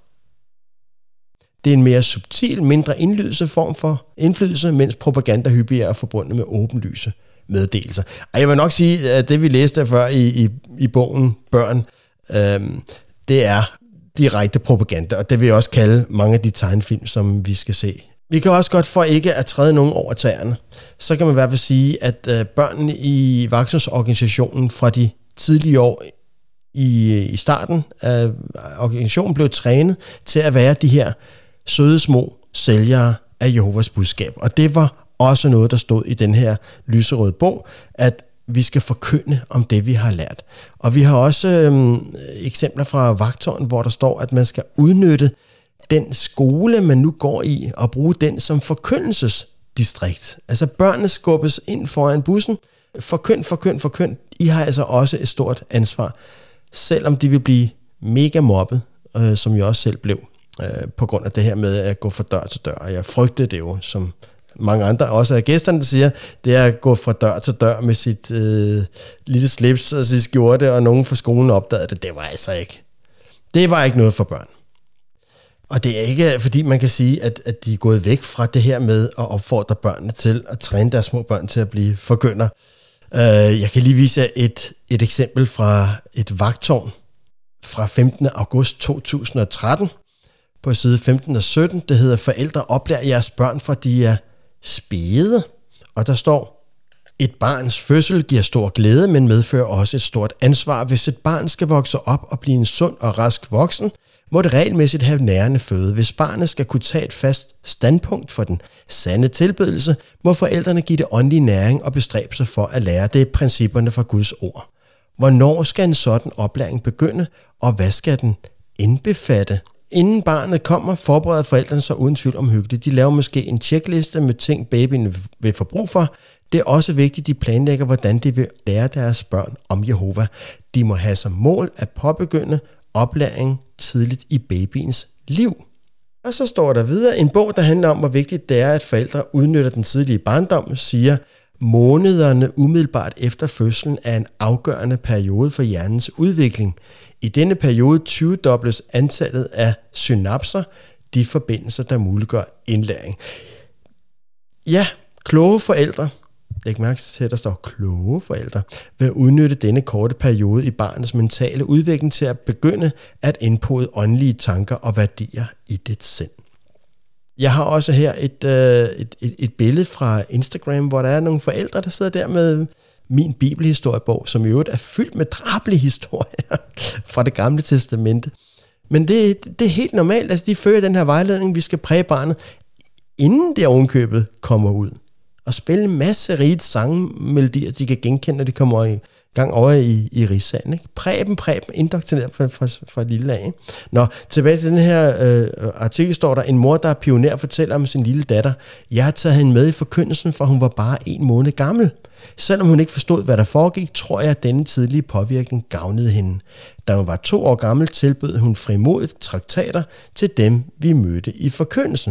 Det er en mere subtil, mindre indlydelse form for indflydelse, mens propaganda hyppigere er forbundet med åbenlyse meddelelser. Og jeg vil nok sige, at det vi læste før i, i, i bogen Børn, øhm, det er direkte propaganda, og det vil jeg også kalde mange af de tegnefilm, som vi skal se. Vi kan også godt, for ikke at træde nogen over tæerne, så kan man i hvert fald sige, at øh, børnene i voksensorganisationen fra de tidlige år i, i starten af organisationen blev trænet til at være de her søde små sælgere af Jehovas budskab. Og det var også noget, der stod i den her lyserøde bog, at vi skal forkynde om det, vi har lært. Og vi har også øhm, eksempler fra Vagttårn, hvor der står, at man skal udnytte den skole, man nu går i, og bruge den som forkyndelsesdistrikt. Altså børnene skubbes ind foran bussen. Forkynd, forkynd, forkynd. I har altså også et stort ansvar, selvom de vil blive mega mobbet, øh, som jeg også selv blev, øh, på grund af det her med at gå fra dør til dør. Og jeg frygtede det jo, som mange andre, også af gæsterne, der siger, det er at gå fra dør til dør med sit øh, lille slips og sit skjorte, og nogen fra skolen opdagede det. Det var altså ikke. Det var ikke noget for børn. Og det er ikke, fordi man kan sige, at, at de er gået væk fra det her med at opfordre børnene til at træne deres små børn til at blive forkyndere. Uh, jeg kan lige vise et, et eksempel fra et vagttårn fra femtende august to tusind og tretten på side femten og sytten. Det hedder, forældre oplærer jeres børn, for de er spæde. Og der står, et barns fødsel giver stor glæde, men medfører også et stort ansvar. Hvis et barn skal vokse op og blive en sund og rask voksen, må det regelmæssigt have nærende føde. Hvis barnet skal kunne tage et fast standpunkt for den sande tilbedelse, må forældrene give det åndelig næring og bestræbe sig for at lære det principperne fra Guds ord. Hvornår skal en sådan oplæring begynde, og hvad skal den indbefatte? Inden barnet kommer, forbereder forældrene sig uden tvivl omhyggeligt. De laver måske en tjekliste med ting, babyen vil få brug for. Det er også vigtigt, at de planlægger, hvordan de vil lære deres børn om Jehova. De må have som mål at påbegynde oplæring tidligt i babyens liv. Og så står der videre en bog, der handler om, hvor vigtigt det er, at forældre udnytter den tidlige barndom, siger, månederne umiddelbart efter fødslen er en afgørende periode for hjernens udvikling. I denne periode tyvedobles antallet af synapser, de forbindelser, der muliggør indlæring. Ja, kloge forældre læg mærke til, at der står kloge forældre, vil udnytte denne korte periode i barnets mentale udvikling til at begynde at indpode åndelige tanker og værdier i dit sind. Jeg har også her et, øh, et, et, et billede fra Instagram, hvor der er nogle forældre, der sidder der med min bibelhistoriebog, som i øvrigt er fyldt med drabelige historier fra det gamle testamente. Men det, det er helt normalt, altså de følger den her vejledning, vi skal præge barnet, inden det ovenkøbet kommer ud. Og spille en masse rige sangmelodier, de kan genkende, når de kommer i gang over i, i rigssagen. Ikke? Præg dem, præg dem, indoktrineret fra, fra, fra lille af. Ikke? Nå, tilbage til den her øh, artikel står der, en mor, der er pioner, fortæller om sin lille datter. Jeg har taget hende med i forkyndelsen, for hun var bare en måned gammel. Selvom hun ikke forstod, hvad der foregik, tror jeg, at denne tidlige påvirkning gavnede hende. Da hun var to år gammel, tilbød hun frimodigt traktater til dem, vi mødte i forkyndelsen.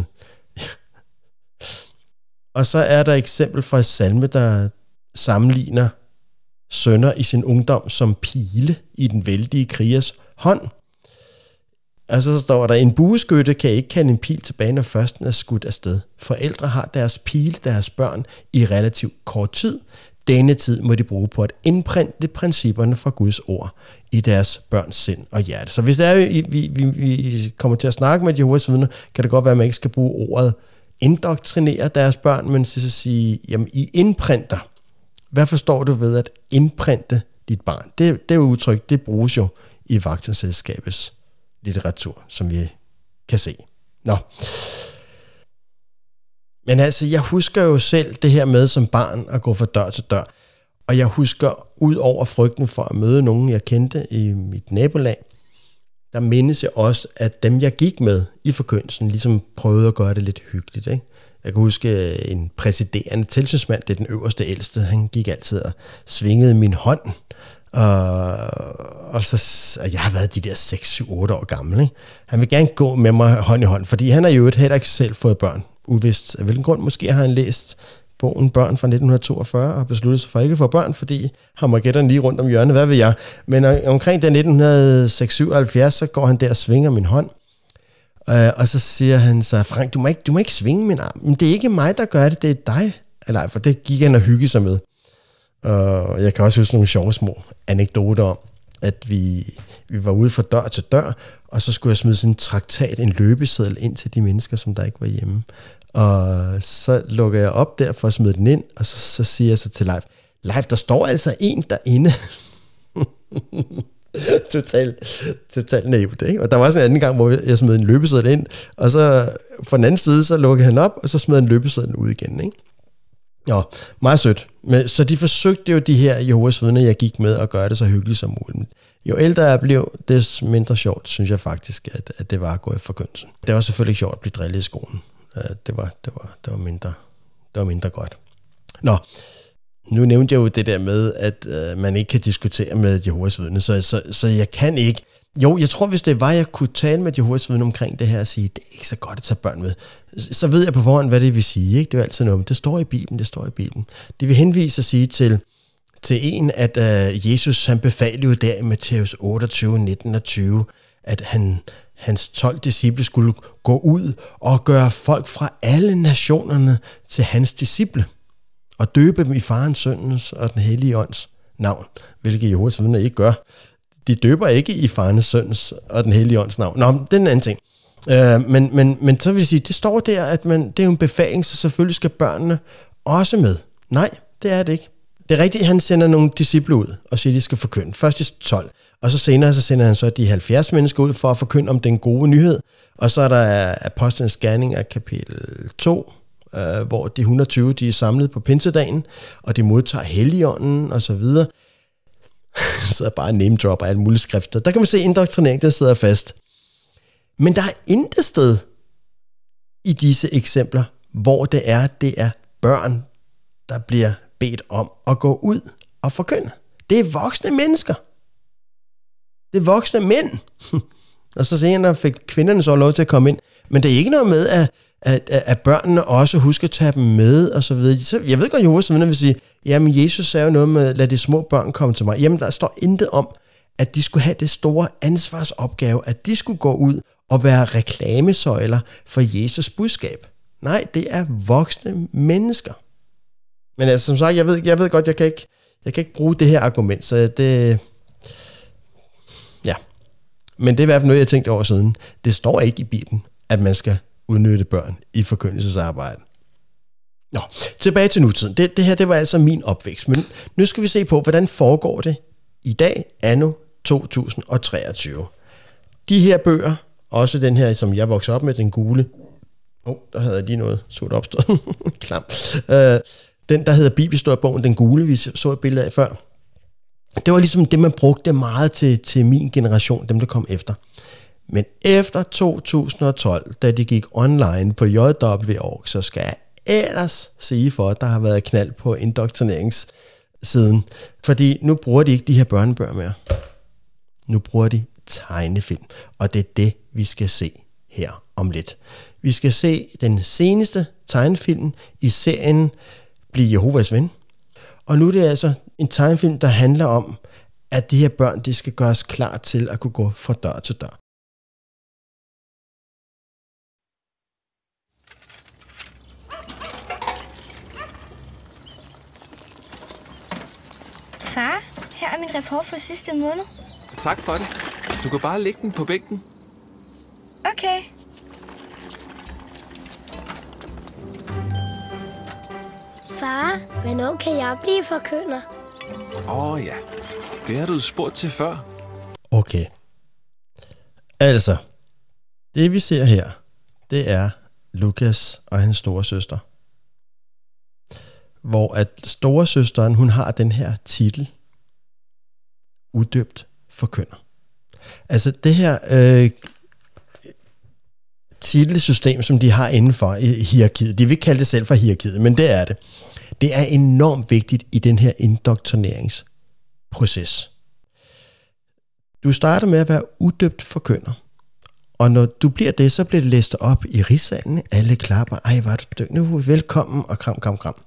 Og så er der et eksempel fra et salme, der sammenligner sønner i sin ungdom som pile i den vældige krigers hånd. Og så står der, en bueskytte kan ikke kalde en pil tilbage, når først den er skudt afsted. Forældre har deres pile, deres børn, i relativt kort tid. Denne tid må de bruge på at indprinte principperne fra Guds ord i deres børns sind og hjerte. Så hvis det er, vi, vi, vi kommer til at snakke med Jehovas vidner, kan det godt være, at man ikke skal bruge ordet indoktrinere deres børn, men så sige, jamen I indprinter. Hvad forstår du ved at indprinte dit barn? Det, det er jo udtryk, det bruges jo i Vagterselskabets litteratur, som vi kan se. Nå. Men altså, jeg husker jo selv det her med som barn at gå fra dør til dør. Og jeg husker, ud over frygten for at møde nogen, jeg kendte i mit nabolag, der mindes jeg også, at dem, jeg gik med i forkyndelsen, ligesom prøvede at gøre det lidt hyggeligt. Ikke? Jeg kan huske en præsiderende tilsynsmand, det er den øverste ældste, han gik altid og svingede min hånd. Og, og, så, og jeg har været de der seks, syv, otte år gammel. Ikke? Han vil gerne gå med mig hånd i hånd, fordi han har jo heller ikke selv fået børn. Uvist af hvilken grund. Måske har han læst bogen Børn fra nitten toogfyrre og besluttet sig for ikke at få børn, fordi Hammergætteren lige rundt om hjørnet, hvad ved jeg. Men omkring den nitten syvoghalvfjerds, så går han der og svinger min hånd. Og så siger han så, Frank, du må ikke, du må ikke svinge min arm. Men det er ikke mig, der gør det, det er dig. Eller, for det gik han og hygge sig med. Og jeg kan også huske nogle sjove små anekdoter om, at vi, vi var ude fra dør til dør, og så skulle jeg smide sådan en traktat, en løbeseddel ind til de mennesker, som der ikke var hjemme. Og så lukker jeg op der for at smide den ind, og så, så siger jeg så til Leif, Leif, der står altså en derinde. Totalt total naivt, ikke? Og der var også en anden gang, hvor jeg smed en løbeseddel ind, og så fra den anden side, så lukkede han op, og så smed en løbeseddel ud igen, ikke? Ja, meget sødt. Men, så de forsøgte jo de her Jehovas vidner, jeg gik med, at gøre det så hyggeligt som muligt. Jo ældre jeg blev, des mindre sjovt, synes jeg faktisk, at, at det var at gå i forkyndelsen. Det var selvfølgelig ikke sjovt at blive drillet i skolen. Det var, det var, det var, mindre, det var mindre godt. Nå, nu nævnte jeg jo det der med, at øh, man ikke kan diskutere med Jehovas vidner, så, så, så jeg kan ikke. Jo, jeg tror, hvis det var, jeg kunne tale med Jehovas vidner omkring det her og sige, det er ikke så godt at tage børn med, så ved jeg på forhånd, hvad det vil sige. Ikke? Det er altid noget, det står i Bibelen, det står i Bibelen. Det vil henvise at sige til, til en, at øh, Jesus, han befalede jo der i Matthæus otteogtyve, nitten og tyve, at han, hans tolv disciple skulle gå ud og gøre folk fra alle nationerne til hans disciple, og døbe dem i Farens, Søndens og den hellige ånds navn, hvilket Jehovas vidner ikke gør. De døber ikke i Farens, Søndens og den hellige ånds navn. Nå, det er en anden ting. Øh, men, men, men så vil jeg sige, det står der, at man, det er jo en befaling, så selvfølgelig skal børnene også med. Nej, det er det ikke. Det er rigtigt, at han sender nogle disciple ud og siger, at de skal forkynde. Først de tolv, og så senere så sender han så de halvfjerds mennesker ud for at forkynde om den gode nyhed. Og så er der Apostlenes Gerninger kapitel to, øh, hvor de et hundrede og tyve de er samlet på pinsedagen, og de modtager Helligånden og så videre. Så er bare name drop af alle mulige skrifter. Der kan man se indoktrinering, der sidder fast. Men der er intet sted i disse eksempler, hvor det er, det er børn, der bliver bedt om at gå ud og forkynde. Det er voksne mennesker. Det er voksne mænd. Og så senere fik kvinderne så lov til at komme ind. Men det er ikke noget med, at, at, at børnene også husker at tage dem med, og så videre. Så jeg ved godt, Jehovas vidner vil sige, jamen Jesus sagde jo noget med, lad de små børn komme til mig. Jamen der står intet om, at de skulle have det store ansvarsopgave, at de skulle gå ud og være reklamesøjler for Jesus budskab. Nej, det er voksne mennesker. Men altså, som sagt, jeg ved, jeg ved godt, jeg kan ikke, jeg kan ikke bruge det her argument, så det... Ja. Men det er i hvert fald noget, jeg tænkte over siden. Det står ikke i Bibelen, at man skal udnytte børn i forkyndelsesarbejde. Nå, tilbage til nutiden. Det, det her, det var altså min opvækst. Men nu skal vi se på, hvordan foregår det i dag, anno to tusind og treogtyve. De her bøger, også den her, som jeg voksede op med, den gule. Åh, oh, der havde jeg lige noget sort opstået. Klam. Øh, den, der hedder Bibelhistoriebogen, den gule, vi så et billede af før. Det var ligesom det, man brugte meget til, til min generation, dem der kom efter. Men efter to tusind og tolv, da de gik online på j w punktum org, så skal jeg ellers sige for, at der har været knald på indoktrineringssiden. Fordi nu bruger de ikke de her børnebøger mere. Nu bruger de tegnefilm. Og det er det, vi skal se her om lidt. Vi skal se den seneste tegnefilm i serien Bliv Jehovas ven. Og nu er det altså en tegnefilm, der handler om, at de her børn, de skal gøres klar til at kunne gå fra dør til dør. Far, her er min rapport for sidste måned. Tak for det. Du kan bare lægge den på bænken. Okay. Far, hvornår kan jeg blive forkynder? Åh oh, ja, det har du spurgt til før. Okay. Altså, det vi ser her, det er Lukas og hans store søster. Hvor at storesøsteren, hun har den her titel, udøbt forkynder. Altså det her øh, titelsystem, som de har inden for i hierarkiet, de vil ikke kalde det selv for hierarkiet, men det er det. Det er enormt vigtigt i den her indoktrineringsproces. Du starter med at være udøbt forkynder, og når du bliver det, så bliver det læst op i rigssalen. Alle klapper, ej, var du døbt, nu velkommen, og kram, kram, kram.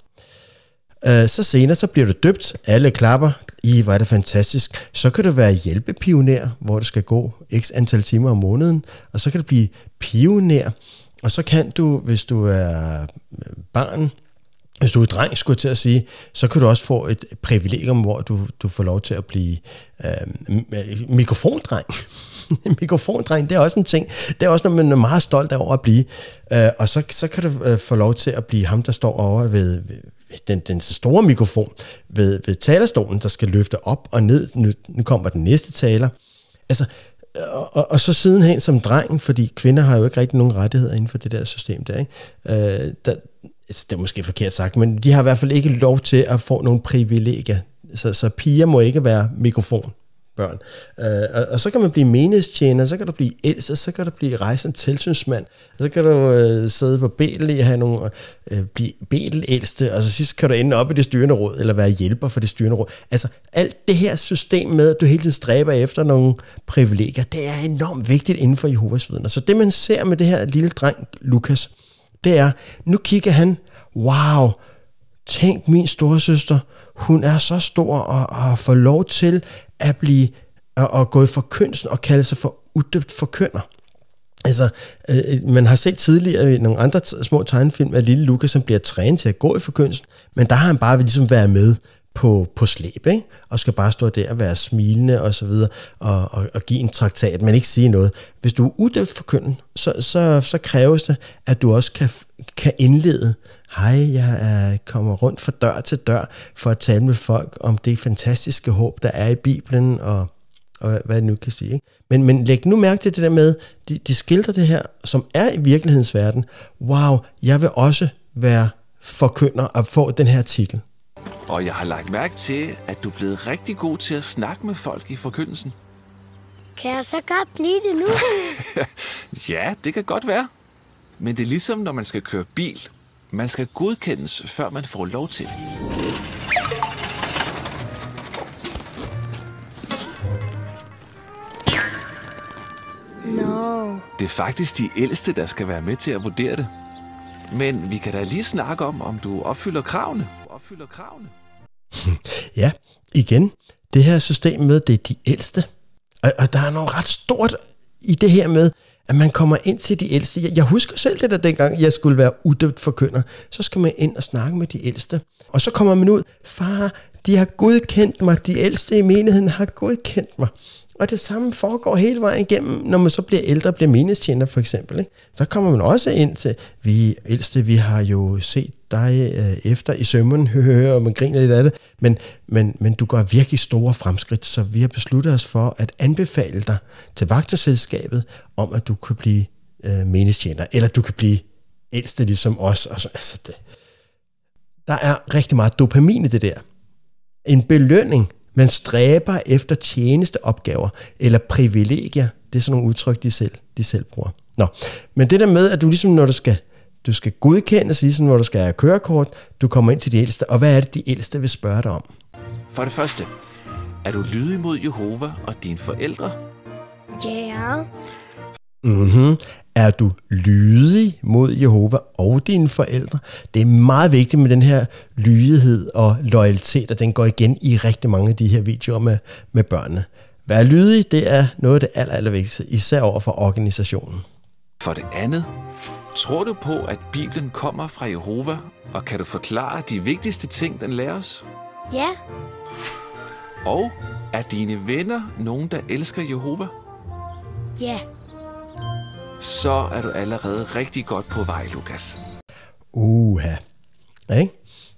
Så senere, så bliver du døbt, alle klapper, i var det fantastisk. Så kan du være hjælpepioner, hvor du skal gå x antal timer om måneden, og så kan du blive pioner, og så kan du, hvis du er barn, hvis du er dreng, skulle jeg til at sige, så kan du også få et privilegium, hvor du, du får lov til at blive øh, mikrofondreng. Mikrofondreng, det er også en ting. Det er også noget, man er meget stolt over at blive. Øh, og så, så kan du øh, få lov til at blive ham, der står over ved, ved den, den store mikrofon, ved, ved talerstolen, der skal løfte op og ned. Nu, nu kommer den næste taler. Altså, og, og, og så sidenhen som dreng, fordi kvinder har jo ikke rigtig nogen rettigheder inden for det der system der, ikke? Øh, der det er måske forkert sagt, men de har i hvert fald ikke lov til at få nogle privilegier. Så, så piger må ikke være mikrofonbørn. Øh, og, og så kan man blive menighedstjener, så kan du blive ældste, så kan du blive rejsende tilsynsmand, så kan du øh, sidde på Betel og have nogle, øh, blive Betel-ældste, og så sidst kan du ende op i det styrende råd, eller være hjælper for det styrende råd. Altså alt det her system med, at du hele tiden stræber efter nogle privilegier, det er enormt vigtigt inden for Jehovas vidner. Så det man ser med det her lille dreng, Lukas, det er, nu kigger han, wow, tænk min storesøster, hun er så stor og, og får lov til at blive og, og gå i forkyndelsen og kalde sig for udøbt forkynder. Altså, øh, man har set tidligere i nogle andre t- små tegnefilm af lille Lukas, som bliver trænet til at gå i forkyndelsen, men der har han bare ligesom været med på, på slæb, ikke? Og skal bare stå der og være smilende og så videre, og, og, og give en traktat, men ikke sige noget. Hvis du er udøbt forkyndende, så, så, så kræves det, at du også kan, kan indlede, hej, jeg er, kommer rundt fra dør til dør for at tale med folk om det fantastiske håb, der er i Bibelen, og, og hvad jeg nu kan sige. Ikke? Men, men læg nu mærke til det der med, de, de skildrer det her, som er i virkelighedens verden. Wow, jeg vil også være forkynder og få den her titel. Og jeg har lagt mærke til, at du er blevet rigtig god til at snakke med folk i forkyndelsen. Kan jeg så godt blive det nu? Ja, det kan godt være. Men det er ligesom, når man skal køre bil. Man skal godkendes, før man får lov til det. No. Det er faktisk de ældste, der skal være med til at vurdere det. Men vi kan da lige snakke om, om du opfylder kravene. opfylder kravene. Ja, igen, det her system med, det er de ældste. Og, og der er noget ret stort i det her med, at man kommer ind til de ældste. Jeg husker selv det der, dengang jeg skulle være udøbt forkynder. Så skal man ind og snakke med de ældste. Og så kommer man ud, far, de har godkendt mig, de ældste i menigheden har godkendt mig. Og det samme foregår hele vejen igennem, når man så bliver ældre, bliver menighedstjener for eksempel. Ikke? Så kommer man også ind til, vi ældste, vi har jo set dig øh, efter i sømmen, høhø, og man griner lidt af det, men, men, men du gør virkelig store fremskridt, så vi har besluttet os for at anbefale dig til vagterselskabet om, at du kan blive øh, menighedstjener, eller du kan blive ældste ligesom os. Og så, altså det. Der er rigtig meget dopamin i det der. En belønning. Man stræber efter tjenesteopgaver eller privilegier. Det er sådan nogle udtryk, de selv, de selv bruger. Nå, men det der med, at du ligesom, når du skal, du skal godkendes, ligesom når du skal have kørekort, du kommer ind til de ældste, og hvad er det, de ældste vil spørge dig om? For det første, er du lydig mod Jehova og dine forældre? Ja. Mhm. Er du lydig mod Jehova og dine forældre? Det er meget vigtigt med den her lydighed og loyalitet, og den går igen i rigtig mange af de her videoer med, med børnene. Vær lydig, det er noget af det aller, aller vigtigste, især over for organisationen. For det andet, tror du på, at Bibelen kommer fra Jehova, og kan du forklare de vigtigste ting, den lærer os? Ja. Og er dine venner nogen, der elsker Jehova? Ja. Så er du allerede rigtig godt på vej, Lukas. Uha. Ikke?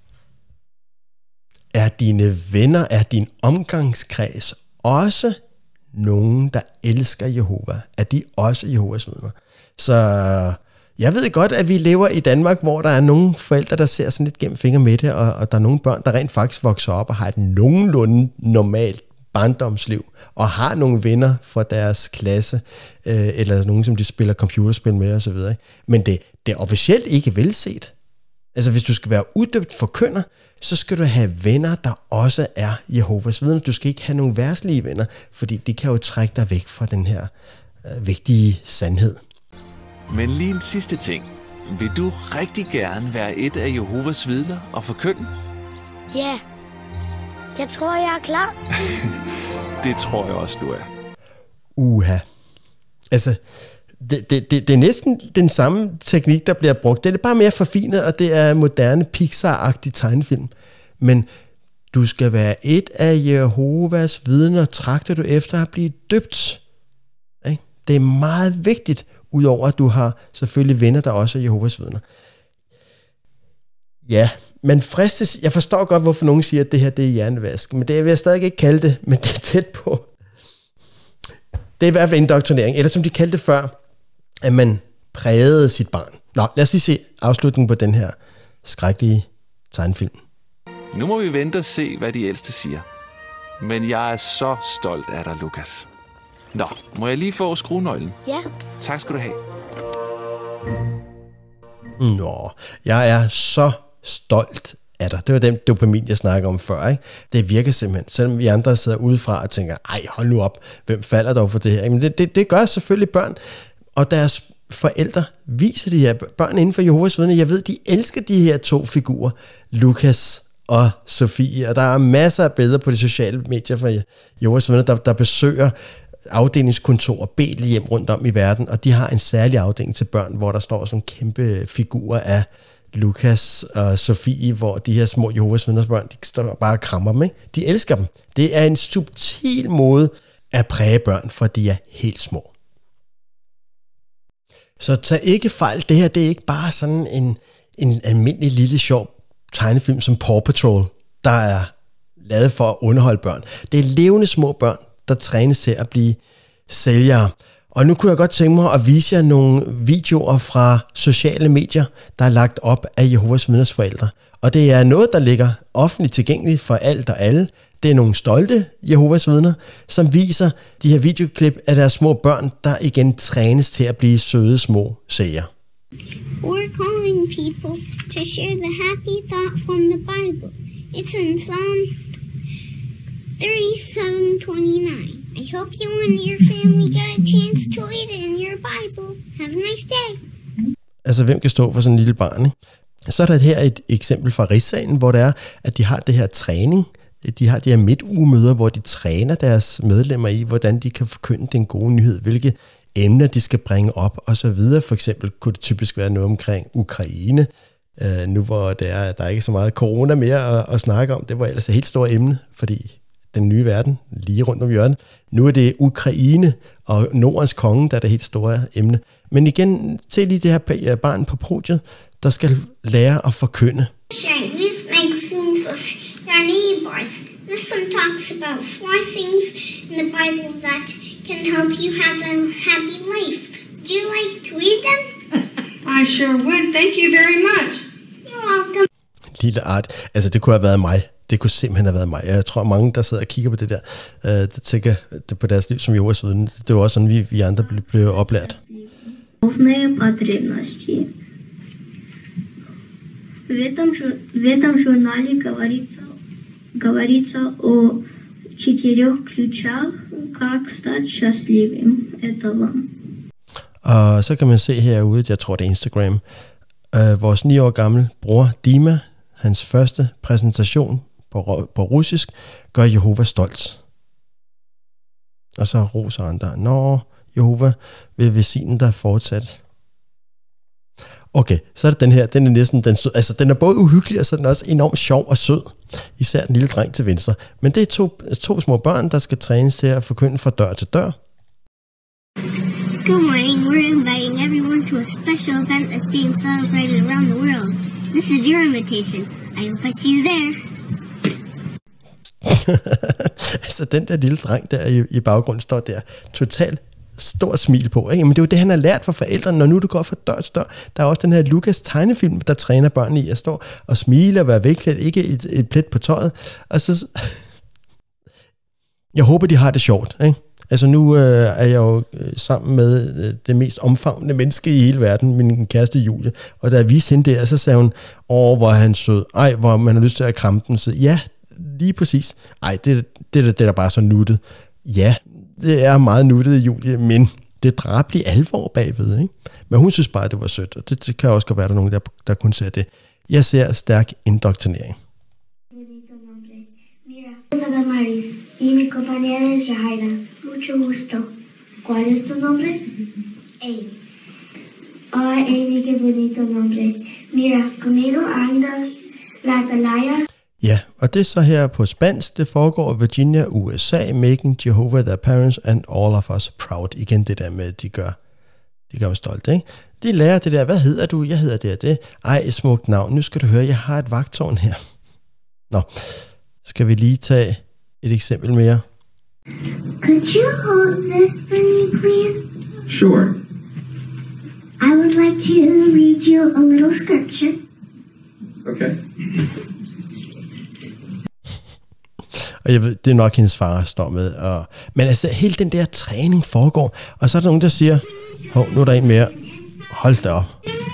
Er dine venner, er din omgangskreds også nogen, der elsker Jehova? Er de også Jehovas vidner? Så jeg ved godt, at vi lever i Danmark, hvor der er nogle forældre, der ser sådan lidt gennem fingre med det, og, og der er nogle børn, der rent faktisk vokser op og har et nogenlunde normalt barndomsliv, og har nogle venner fra deres klasse, øh, eller nogen, som de spiller computerspil med osv. Men det, det er officielt ikke velset. Altså hvis du skal være udøbt forkynder, så skal du have venner, der også er Jehovas vidner. Du skal ikke have nogle verdslige venner, fordi det kan jo trække dig væk fra den her øh, vigtige sandhed. Men lige en sidste ting. Vil du rigtig gerne være et af Jehovas vidner og forkynde? Ja. Jeg tror, jeg er klar. Det tror jeg også, du er. Uha. Altså, det, det, det, det er næsten den samme teknik, der bliver brugt. Det er bare mere forfinet, og det er moderne Pixar-agtig tegnefilm. Men du skal være et af Jehovas vidner, tragter du efter at blive døbt. Ikke? Det er meget vigtigt, udover at du har selvfølgelig venner, der også er Jehovas vidner. Ja, man fristes, jeg forstår godt, hvorfor nogen siger, at det her det er hjernevask, men det vil jeg stadig ikke kalde det, men det er tæt på. Det er i hvert fald indoktrinering, eller som de kaldte det før, at man prægede sit barn. Nå, lad os lige se afslutningen på den her skrækkelige tegnefilm. Nu må vi vente og se, hvad de ældste siger. Men jeg er så stolt af dig, Lukas. Nå, må jeg lige få skruenøglen? Ja. Tak skal du have. Nå, jeg er så stolt af dig. Det var den dopamin, jeg snakker om før. Ikke? Det virker simpelthen. Selvom vi andre sidder udefra og tænker, ej, hold nu op, hvem falder dog for det her? Men det, det, det gør selvfølgelig børn, og deres forældre viser de her børn inden for Jehovas vidner. Jeg ved, de elsker de her to figurer, Lukas og Sofie, og der er masser af billeder på de sociale medier fra Jehovas vidner, der, der besøger afdelingskontor, Betlehem rundt om i verden, og de har en særlig afdeling til børn, hvor der står sådan kæmpe figurer af Lukas og Sofie, hvor de her små Jehovas vidners børn, de står bare og krammer dem, ikke? De elsker dem. Det er en subtil måde at præge børn, for de er helt små. Så tag ikke fejl, det her det er ikke bare sådan en, en almindelig lille sjov tegnefilm som Paw Patrol, der er lavet for at underholde børn. Det er levende små børn, der trænes til at blive sælgere. Og nu kunne jeg godt tænke mig at vise jer nogle videoer fra sociale medier, der er lagt op af Jehovas vidners forældre. Og det er noget, der ligger offentligt tilgængeligt for alt og alle. Det er nogle stolte Jehovas vidner, som viser de her videoklip af deres små børn, der igen trænes til at blive søde små sælgere. We're calling people to share the happy thought from the Bible. It's in Psalm thirty-seven twenty-nine. I hope you and your family got a chance to read it in your Bible. Have a nice day. Altså, hvem kan stå for sådan en lille barn, ikke? Så er der her et eksempel fra Rigssagen, hvor det er, at de har det her træning. De har de her midtugemøder, hvor de træner deres medlemmer i, hvordan de kan forkynde den gode nyhed, hvilke emner, de skal bringe op og så videre. For eksempel kunne det typisk være noget omkring Ukraine, øh, nu hvor det er, der er ikke så meget corona mere at, at snakke om. Det var ellers et helt stort emne, fordi den nye verden lige rundt om hjørnet. Nu er det Ukraine og Nordens konge, der er det helt store emne. Men igen, se lige det her barn på podiet, der skal lære at forkynde. Sharing this makes things of your neighbors. This one talks about four things in the Bible that can help you have a happy life. Would you like to read them? I sure would. Thank you very much. You're welcome. Lille art. Altså, det kunne have været mig. Det kunne simpelthen have været mig. Jeg tror, mange, der sidder og kigger på det der, øh, det tænker på deres liv som Jehovas vidne. Det var også sådan, vi, vi andre blev, blev oplært. Духовные потребности. В этом, в этом журнале говорится, говорится о четырех ключах, как стать счастливым. Это вам. Og så kan man se herude, jeg tror det er Instagram, øh, vores ni år gamle bror Dima, hans første præsentation på, på russisk, gør Jehova stolt. Og så roser andre, nå, Jehova vil velsigne dig fortsat. Okay, så er det den her, den er næsten, den, altså den er både uhyggelig, og så er den også enormt sjov og sød. Især den lille dreng til venstre. Men det er to, to små børn, der skal trænes til at forkynde fra dør til dør. Good morning. We're inviting everyone to a special event that's being celebrated around the world. This is your invitation. I invite you there. Altså den der lille dreng der i, i baggrunden står der totalt stor smil på, ikke? Men det er jo det, han har lært fra forældrene, når nu du går fra dør til dør. Der er også den her Lukas tegnefilm, der træner børnene i at stå og smile og være vækklædt, ikke et, et plet på tøjet. Og så... Jeg håber, de har det sjovt, ikke? Altså nu øh, er jeg jo øh, sammen med øh, det mest omfavnende menneske i hele verden, min kæreste Julie, og da jeg viste hende der, så sagde hun, åh, hvor er han sød, ej, hvor man har lyst til at kramme den, så ja, lige præcis, ej, det, det, det, det er da bare så nuttet. Ja, det er meget nuttet, Julie, men det er drabelig alvor bagved, ikke? Men hun synes bare, det var sødt, og det, det kan også godt være, der er nogen, der, der kun ser det. Jeg ser stærk indoktrinering. Damaris, y mi compañera es Yahaira. Mucho gusto. ¿Cuál es tu nombre? Amy. Ay, Amy, qué bonito nombre. Mira, conmigo anda la Atalaya. Ja, og det er så her på spansk. Det foregår i Virginia, U S A, making Jehovah their parents and all of us proud. Igen det der med, at de gør, de gør mig stolt, ikke? De lærer det der, hvad hedder du? Jeg hedder det og det. Ej, et smukt navn. Nu skal du høre, jeg har et vagtårn her. Nå, skal vi lige tage et eksempel mere? Could you hold this for me, please? Sure. I would like to read you a little scripture. Okay. Og jeg ved, det er nok hendes far står med. Og, men altså, hele den der træning foregår, og så er der nogen, der siger, hov, nu er der en mere. Hold da op.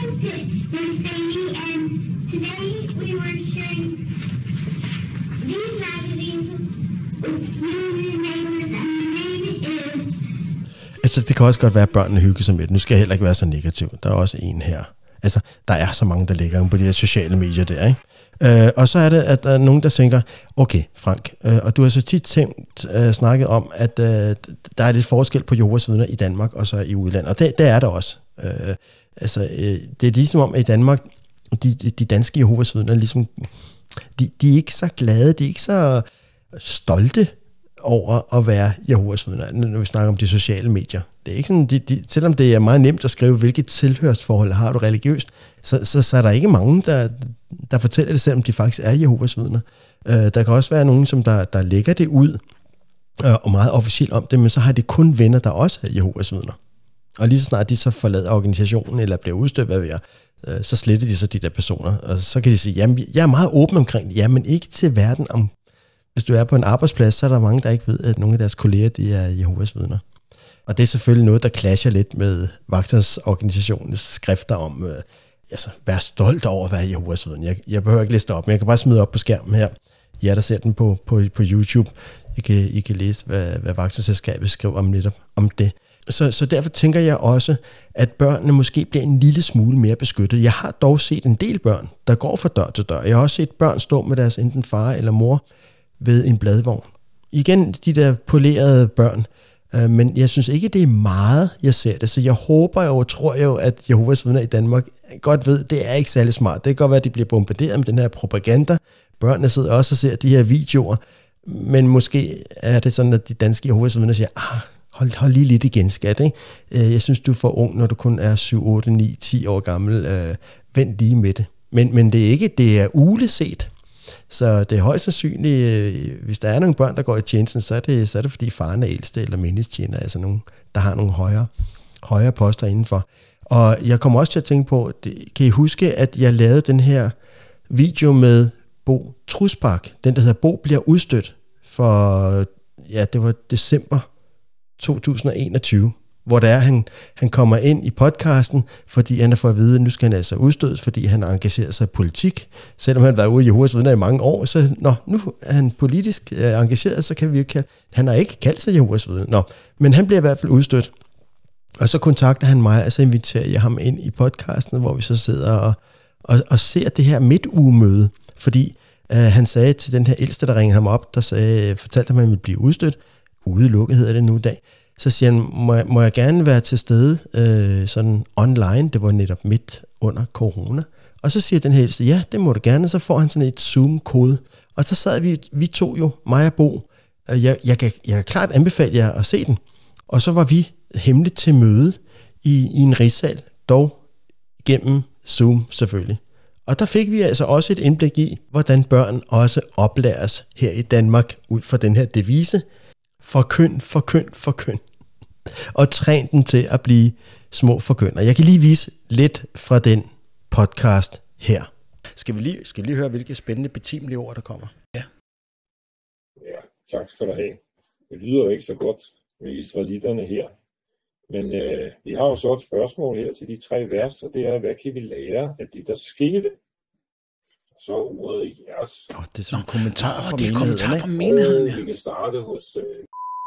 Altså, det kan også godt være, at børnene hygger sig med det. Nu skal jeg heller ikke være så negativ. Der er også en her. Altså, der er så mange, der ligger på de her sociale medier der, ikke? Øh, og så er det, at der er nogen, der tænker, okay, Frank, øh, og du har så tit tænkt, øh, snakket om, at øh, der er lidt forskel på Jehovas vidner i Danmark og så i udlandet. Og det, det er der også. Øh, altså, øh, det er ligesom om, at i Danmark, de, de danske Jehovas vidner, ligesom, de, de er ikke så glade, de er ikke så stolte over at være Jehovas vidner, når vi snakker om de sociale medier. Det er ikke sådan, de, de, selvom det er meget nemt at skrive, hvilket tilhørsforhold har du religiøst, så, så, så er der ikke mange, der, der fortæller det, selvom de faktisk er Jehovas vidner. Øh, der kan også være nogen, som der, der lægger det ud, øh, og meget officielt om det, men så har de kun venner, der også er Jehovas vidner. Og lige så snart de så forlader organisationen, eller bliver udstødt, hvad ved jeg, øh, så sletter de så de der personer, og så kan de sige, jamen, jeg er meget åben omkring det, ja, men ikke til verden om. Hvis du er på en arbejdsplads, så er der mange, der ikke ved, at nogle af deres kolleger, de er Jehovas vidner. Og det er selvfølgelig noget, der clasher lidt med vagternes organisationens skrifter om, øh, altså, vær stolt over at være Jehovas vidner. Jeg, jeg behøver ikke læse det op, men jeg kan bare smide op på skærmen her. Ja, der ser den på, på, på YouTube. I kan, I kan læse, hvad, hvad vagterselskabet skriver om netop om det. Så, så derfor tænker jeg også, at børnene måske bliver en lille smule mere beskyttet. Jeg har dog set en del børn, der går fra dør til dør. Jeg har også set børn stå med deres enten far eller mor ved en bladvogn. Igen de der polerede børn, Øh, men jeg synes ikke, det er meget, jeg ser det. Så jeg håber jo og tror jo, at Jehovas vidner i Danmark godt ved, det er ikke særlig smart. Det kan godt være, at de bliver bombarderet med den her propaganda. Børnene sidder også og ser de her videoer. Men måske er det sådan, at de danske Jehovas vidner siger, ah, hold, hold lige lidt igen, skat. Ikke? Jeg synes, du er for ung, når du kun er syv, otte, ni, ti år gammel. Øh, vent lige med det. Men, men det er ikke, det er uleset. Så det er højst sandsynligt, hvis der er nogle børn, der går i tjenesten, så er det, så er det fordi faren er ældste eller mindestjener, altså nogen, der har nogle højere, højere poster indenfor. Og jeg kommer også til at tænke på, det, kan I huske, at jeg lavede den her video med Bo Trusbak, den der hedder Bo bliver udstødt, for, ja, det var december to tusind og enogtyve, hvor der er, han, han kommer ind i podcasten, fordi han har fået at vide, at nu skal han altså udstødes, fordi han engagerer sig i politik. Selvom han har været ude i Jehovas vidner i mange år, så nå, nu er han politisk øh, engageret, så kan vi jo kalde, han har ikke kaldt sig Jehovas vidner. Nå, men han bliver i hvert fald udstødt. Og så kontakter han mig, og så inviterer jeg ham ind i podcasten, hvor vi så sidder og, og, og ser det her midtugemøde, fordi øh, han sagde til den her ældste, der ringede ham op, der sagde, fortalte ham, at han ville blive udstødt. Udelukket hedder det nu i dag. Så siger han, må jeg, må jeg gerne være til stede øh, sådan online, det var netop midt under corona. Og så siger den her ældste, ja, det må du gerne, så får han sådan et Zoom-kode. Og så sad vi, vi to jo, mig og Bo, øh, jeg, jeg, kan, jeg kan klart anbefale jer at se den. Og så var vi hemmeligt til møde i, i en rigssal, dog gennem Zoom selvfølgelig. Og der fik vi altså også et indblik i, hvordan børn også oplæres her i Danmark ud fra den her devise, forkynd, forkynd, forkynd. Og træn dem til at blive små forkyndere. Jeg kan lige vise lidt fra den podcast her. Skal vi lige, skal vi lige høre, hvilke spændende betimelige ord, der kommer? Ja. Ja, tak skal du have. Det lyder jo ikke så godt med israelitterne her. Men øh, vi har jo så et spørgsmål her til de tre vers, og det er, hvad kan vi lære af det, der skete? Så ordet i jeres. Oh, det er sådan en kommentar oh, fra det er menigheden. kommentar fra menigheden, ja. Vi kan starte hos... Øh...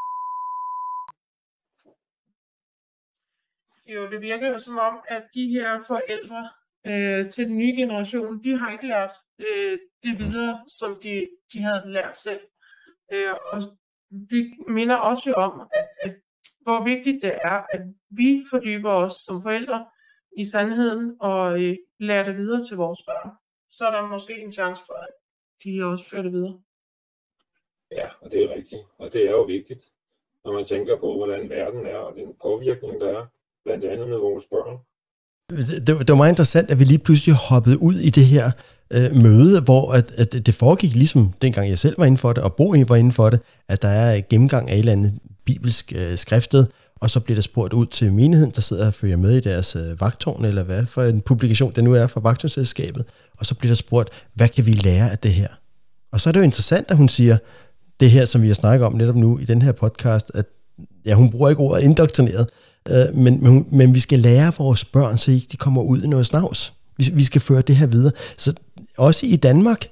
Jo, det virker jo som om, at de her forældre øh, til den nye generation, de har ikke lært øh, det videre, som de, de havde lært selv. Øh, og det minder også jo om, at, at hvor vigtigt det er, at vi fordyber os som forældre i sandheden og øh, lærer det videre til vores børn. Så er der måske en chance for, at de også fører det videre. Ja, og det er rigtigt. Og det er jo vigtigt, når man tænker på, hvordan verden er, og den påvirkning, der er, blandt andet med vores børn. Det, det var meget interessant, at vi lige pludselig hoppede ud i det her øh, møde, hvor at, at det foregik ligesom dengang jeg selv var inde for det, og Bo var inde for det, at der er en gennemgang af et eller andet bibelsk øh, skriftsted, og så bliver der spurgt ud til menigheden, der sidder og følger med i deres øh, vagttårn, eller hvad for en publikation det nu er fra vagttårnsselskabet, og så bliver der spurgt, hvad kan vi lære af det her? Og så er det jo interessant, at hun siger, det her, som vi har snakket om netop nu i den her podcast, at ja, hun bruger ikke ordet indoktrineret, øh, men, men, men vi skal lære vores børn, så ikke de kommer ud i noget snavs. Vi, vi skal føre det her videre. Så også i Danmark,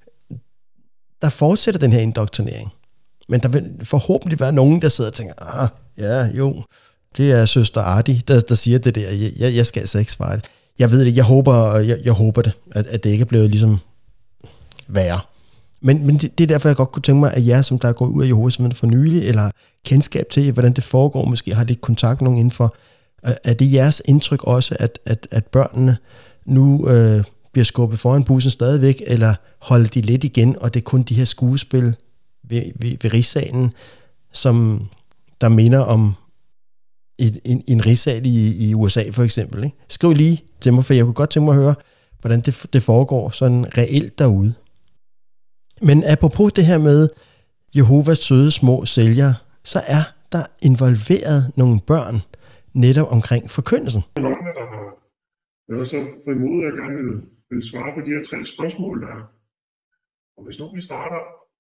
der fortsætter den her indoktrinering. Men der vil forhåbentlig være nogen, der sidder og tænker, ah, ja, jo, det er søster Ardi, der, der siger det der. Jeg, jeg skal altså ikke svare det. Jeg ved det, jeg håber, jeg, jeg håber det, at, at det ikke er blevet ligesom værre. Men, men det, det er derfor, jeg godt kunne tænke mig, at jer, som der er gået ud af Jehovas vidner for nylig, eller kendskab til, hvordan det foregår, måske har lidt kontakt med nogen indenfor, er det jeres indtryk også, at, at, at børnene nu øh, bliver skubbet foran bussen stadigvæk, eller holder de lidt igen, og det er kun de her skuespil ved, ved, ved rigssalen, som der minder om en, en, en rigssal i, i U S A for eksempel. Ikke? Skriv lige til mig, for jeg kunne godt tænke mig at høre, hvordan det, det foregår sådan reelt derude. Men apropos det her med Jehovas søde små sælgere, så er der involveret nogle børn netop omkring forkyndelsen. Nogle, der har været så frimodige at gerne vil, vil svare på de her tre spørgsmål, der er. Og hvis nu vi starter...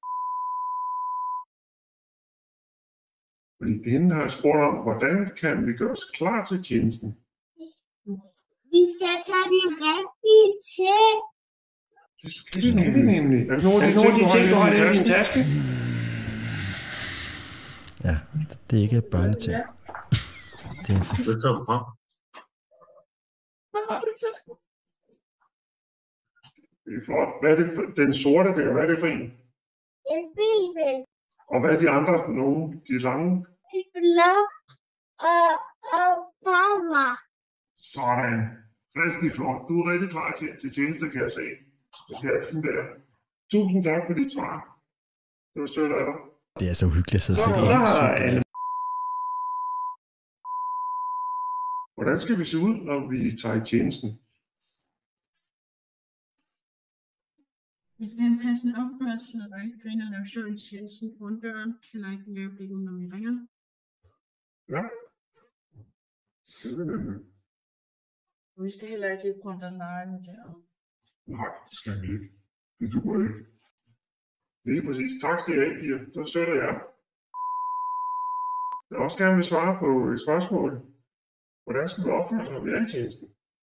Fordi hende har spurgt om, hvordan kan vi gøre os klar til tjenesten? Vi skal tage det rigtige til. Det skal vi nemlig. Er det nogle af de ting, du har i din taske? Ja, det er ikke børneting. Det er det tager du frem. Hvad har du i tasken? Det er flot. Hvad er det for, den sorte der, hvad er det for en? En bibel. Og hvad er de andre for nogle? De lange? blå og, og farver. Sådan. Rigtig flot. Du er rigtig klar til, til tjeneste, kan jeg se. Her sådan der. Tusind tak for dit svar. Det var sødt af dig. Det er så hyggeligt at sidde og sætte i. Hvordan skal vi se ud, når vi tager i tjenesten? Vi skal have en passende opførsel, og ikke grine og lave sjov i tjenesten foran døren, eller ikke lave blikken, når vi ringer. Ja. Det er det. Vi skal heller ikke lige prøve at lege med det. Nej, det skal vi ikke. Det duer ikke. Lige præcis. Tak skal I have, piger. Det var sødt af jer. Jeg vil også gerne vil svare på et spørgsmål. Hvordan skal vi opføre os, når vi er i tjenesten?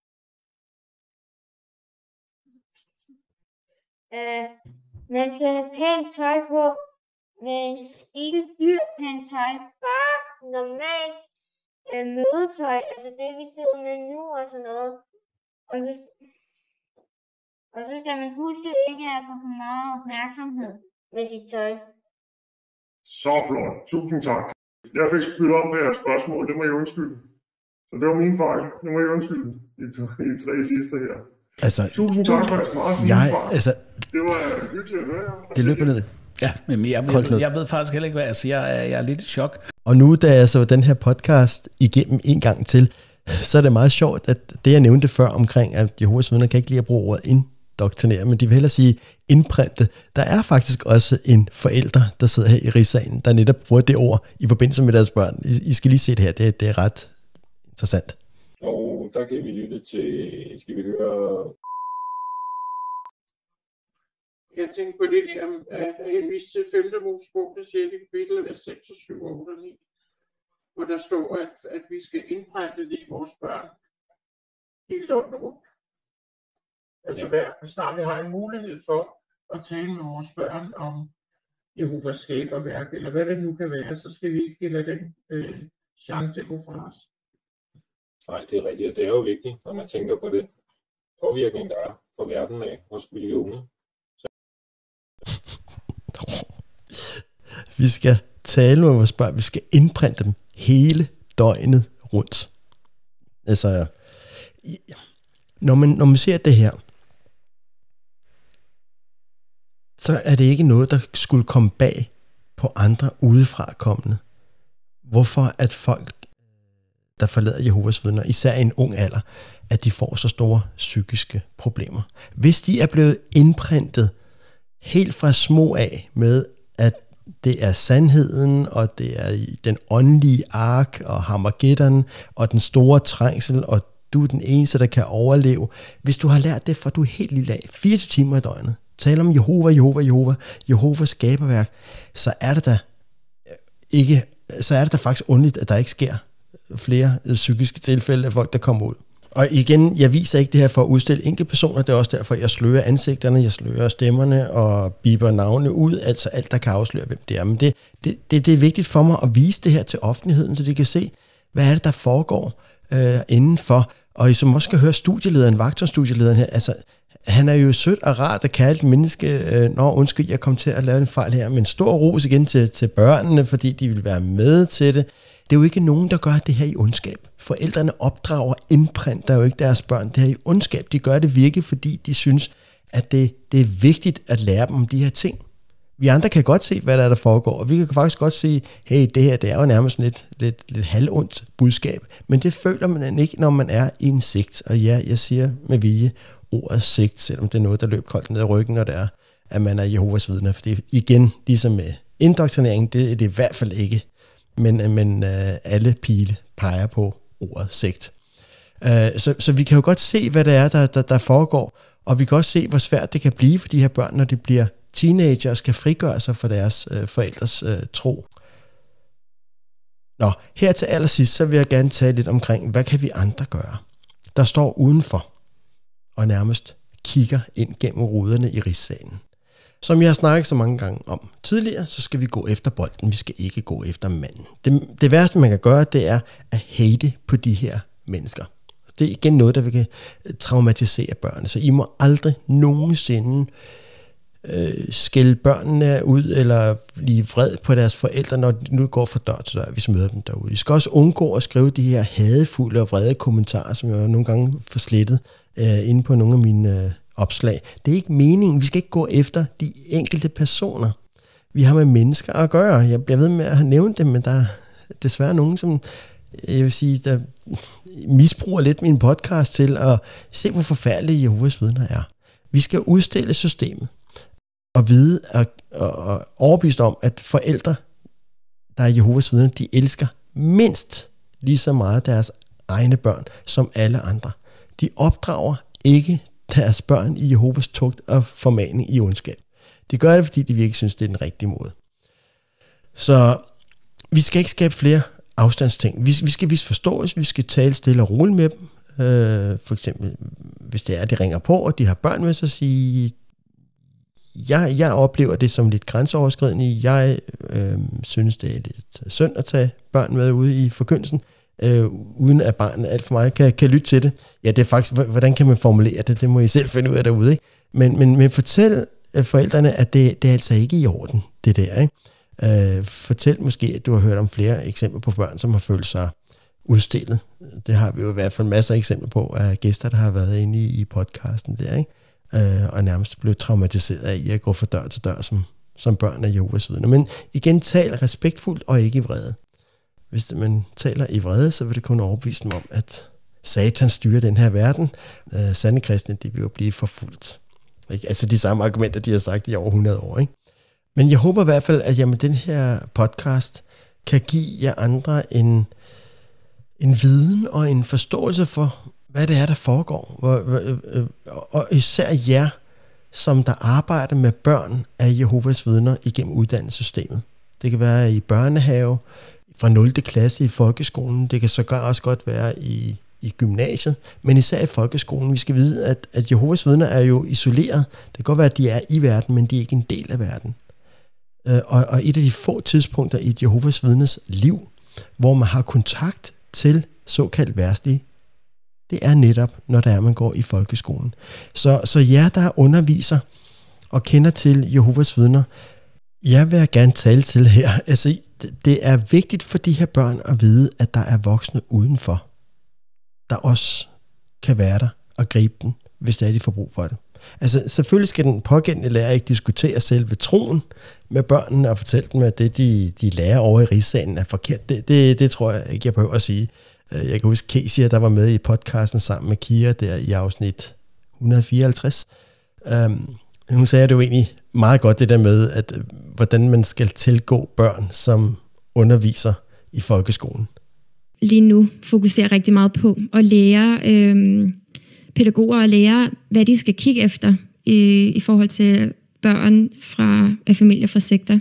Uh, man skal have pænt tøj på, men ikke dyrt pænt tøj. Bare normalt uh, mødetøj, altså det vi sidder med nu og sådan noget. Og så, og så skal man huske ikke at få for meget opmærksomhed med sit tøj. Så flot. Tusind tak. Jeg fik spillet op med jeres spørgsmål. Det må I undskylde. Så det var min fejl. Det må I undskylde. I, i tre sidste her. Altså, tusind tak for jeres meget fine jeg, svar. Altså, det var hyggeligt at høre. Det løber ned. Ja, men jeg, jeg, jeg, jeg ved faktisk heller ikke, hvad jeg siger. Jeg, jeg er lidt i chok. Og nu, da jeg så den her podcast igennem en gang til, så er det meget sjovt, at det, jeg nævnte før omkring, at Jehovas vidner kan ikke lide at bruge ordet indoktrinere, men de vil hellere sige indprinte. Der er faktisk også en forælder, der sidder her i rigssagen, der netop bruger det ord i forbindelse med deres børn. I, I skal lige se det her. Det, det er ret interessant. Og der kan vi lytte til, skal vi høre... Jeg tænker på det der, at henvise til femte Mosebog, det sjette kapitel, vers seks og syv og otte og ni, hvor der står, at, at vi skal indprinte det i vores børn. Helt under. Altså hver snart vi har en mulighed for at tale med vores børn om Jehovas skaberværk, eller hvad det nu kan være, så skal vi ikke lade den øh, chance gå fra os. Nej, det er rigtigt, det er jo vigtigt, når man tænker på det påvirkning, der er for verden af hos de unge. Vi skal tale med vores børn, vi skal indprinte dem hele døgnet rundt. Altså, når man, når man ser det her, så er det ikke noget, der skulle komme bag på andre udefra kommende. Hvorfor at folk, der forlader Jehovas vidner, især i en ung alder, at de får så store psykiske problemer. Hvis de er blevet indprintet helt fra små af med, at det er sandheden, og det er den åndelige ark, og Harmageddon, og den store trængsel, og du er den eneste, der kan overleve. Hvis du har lært det fra du er helt lille af, fireogtyve timer i døgnet, taler om Jehova, Jehova, Jehova, Jehovas skaberværk, så er det da ikke, så er det da faktisk underligt, at der ikke sker flere psykiske tilfælde af folk, der kommer ud. Og igen, jeg viser ikke det her for at udstille enkelte personer, det er også derfor, jeg slører ansigterne, jeg slører stemmerne og biber navne ud, altså alt, der kan afsløre, hvem det er. Men det, det, det, det er vigtigt for mig at vise det her til offentligheden, så de kan se, hvad er det, der foregår øh, indenfor. Og I som også skal høre studielederen, vagtårdsstudielederen her, altså han er jo sødt og rart og kærligt menneske. Øh, Nå, undskyld, jeg kom til at lave en fejl her, men stor ros igen til, til børnene, fordi de vil være med til det. Det er jo ikke nogen, der gør det her i ondskab. Forældrene opdrager, indprinter jo ikke deres børn det her i ondskab. De gør det virkelig, fordi de synes, at det, det er vigtigt at lære dem om de her ting. Vi andre kan godt se, hvad der er, der foregår, og vi kan faktisk godt sige, hey, det her det er jo nærmest lidt, lidt, lidt halvondt budskab, men det føler man ikke, når man er i en sekt. Og ja, jeg siger med vilje ordet sekt, selvom det er noget, der løber koldt ned ad ryggen, når det er, at man er Jehovas vidner. For det igen, ligesom med indoktrinering, det er det i hvert fald ikke. Men, men øh, alle pile peger på ordet sekt. Øh, så, så vi kan jo godt se, hvad det er, der, der, der foregår, og vi kan også se, hvor svært det kan blive for de her børn, når de bliver teenager og skal frigøre sig fra deres øh, forældres øh, tro. Nå, her til allersidst, så vil jeg gerne tale lidt omkring, hvad kan vi andre gøre, der står udenfor og nærmest kigger ind gennem ruderne i rigssalen. Som jeg har snakket så mange gange om tidligere, så skal vi gå efter bolden, vi skal ikke gå efter manden. Det, det værste, man kan gøre, det er at hate på de her mennesker. Det er igen noget, der vil traumatisere børn. Så I må aldrig nogensinde øh, skælde børnene ud, eller blive vred på deres forældre, når de nu går fra dør til dør, hvis vi møder dem derude. I skal også undgå at skrive de her hadefulde og vrede kommentarer, som jeg nogle gange får slettet øh, inde på nogle af mine øh, opslag. Det er ikke meningen. Vi skal ikke gå efter de enkelte personer. Vi har med mennesker at gøre. Jeg bliver ved med at have nævnt det, men der er desværre nogen, som jeg vil sige, der misbruger lidt min podcast til at se, hvor forfærdelige Jehovas vidner er. Vi skal udstille systemet og vide og, og, og overbevist om, at forældre, der er Jehovas vidner, de elsker mindst lige så meget deres egne børn som alle andre. De opdrager ikke deres børn i Jehovas tugt og formaning i ondskab. De gør det, fordi de virkelig synes, det er den rigtige måde. Så vi skal ikke skabe flere afstandsting. Vi, vi skal vise forståelse, vi skal tale stille og roligt med dem. Øh, for eksempel, hvis det er, de ringer på, og de har børn med, så sige, jeg, jeg oplever det som lidt grænseoverskridende. Jeg øh, synes, det er lidt synd at tage børn med ude i forkyndelsen, øh, uden at barnet alt for meget kan, kan lytte til det. Ja, det er faktisk, hvordan kan man formulere det? Det må I selv finde ud af derude, ikke? Men, men, men fortæl forældrene, at det, det er altså ikke i orden, det der, ikke? Uh, fortæl måske, at du har hørt om flere eksempler på børn, som har følt sig udstillet. Det har vi jo i hvert fald masser af eksempler på af gæster, der har været inde i, i podcasten der, ikke? Uh, og nærmest blevet traumatiseret af i at gå fra dør til dør som, som børn af Jehovas vidner. Men igen, tal respektfuldt og ikke i vrede. Hvis man taler i vrede, så vil det kun overbevise dem om, at Satan styrer den her verden. Uh, sande kristne, de vil jo blive forfulgt. Ikke? Altså de samme argumenter, de har sagt i over hundrede år, ikke? Men jeg håber i hvert fald, at jamen, den her podcast kan give jer andre en, en viden og en forståelse for, hvad det er, der foregår. Og især jer, som der arbejder med børn af Jehovas vidner igennem uddannelsessystemet. Det kan være i børnehave, fra nul klasse i folkeskolen. Det kan sågar også godt være i, i gymnasiet, men især i folkeskolen. Vi skal vide, at, at Jehovas vidner er jo isoleret. Det kan godt være, at de er i verden, men de er ikke en del af verden. Og, og et af de få tidspunkter i Jehovas vidnes liv, hvor man har kontakt til såkaldt verdslige, det er netop, når der er, man går i folkeskolen. Så, så jer, der underviser og kender til Jehovas vidner, jeg vil gerne tale til her. Altså, det er vigtigt for de her børn at vide, at der er voksne udenfor, der også kan være der og gribe dem, hvis det er, de får brug for det. Altså selvfølgelig skal den pågældende lærer ikke diskutere selve troen med børnene og fortælle dem, at det, de, de lærer over i rigssalen er forkert. Det, det, det tror jeg ikke, jeg behøver at sige. Jeg kan huske Kesia, der var med i podcasten sammen med Kira der i afsnit et hundrede fireoghalvtreds. Um, hun sagde det jo egentlig meget godt, det der med, at hvordan man skal tilgå børn, som underviser i folkeskolen. Lige nu fokuserer rigtig meget på at lære øh, pædagoger og lærere, hvad de skal kigge efter i, i forhold til børn fra af familier fra sekter,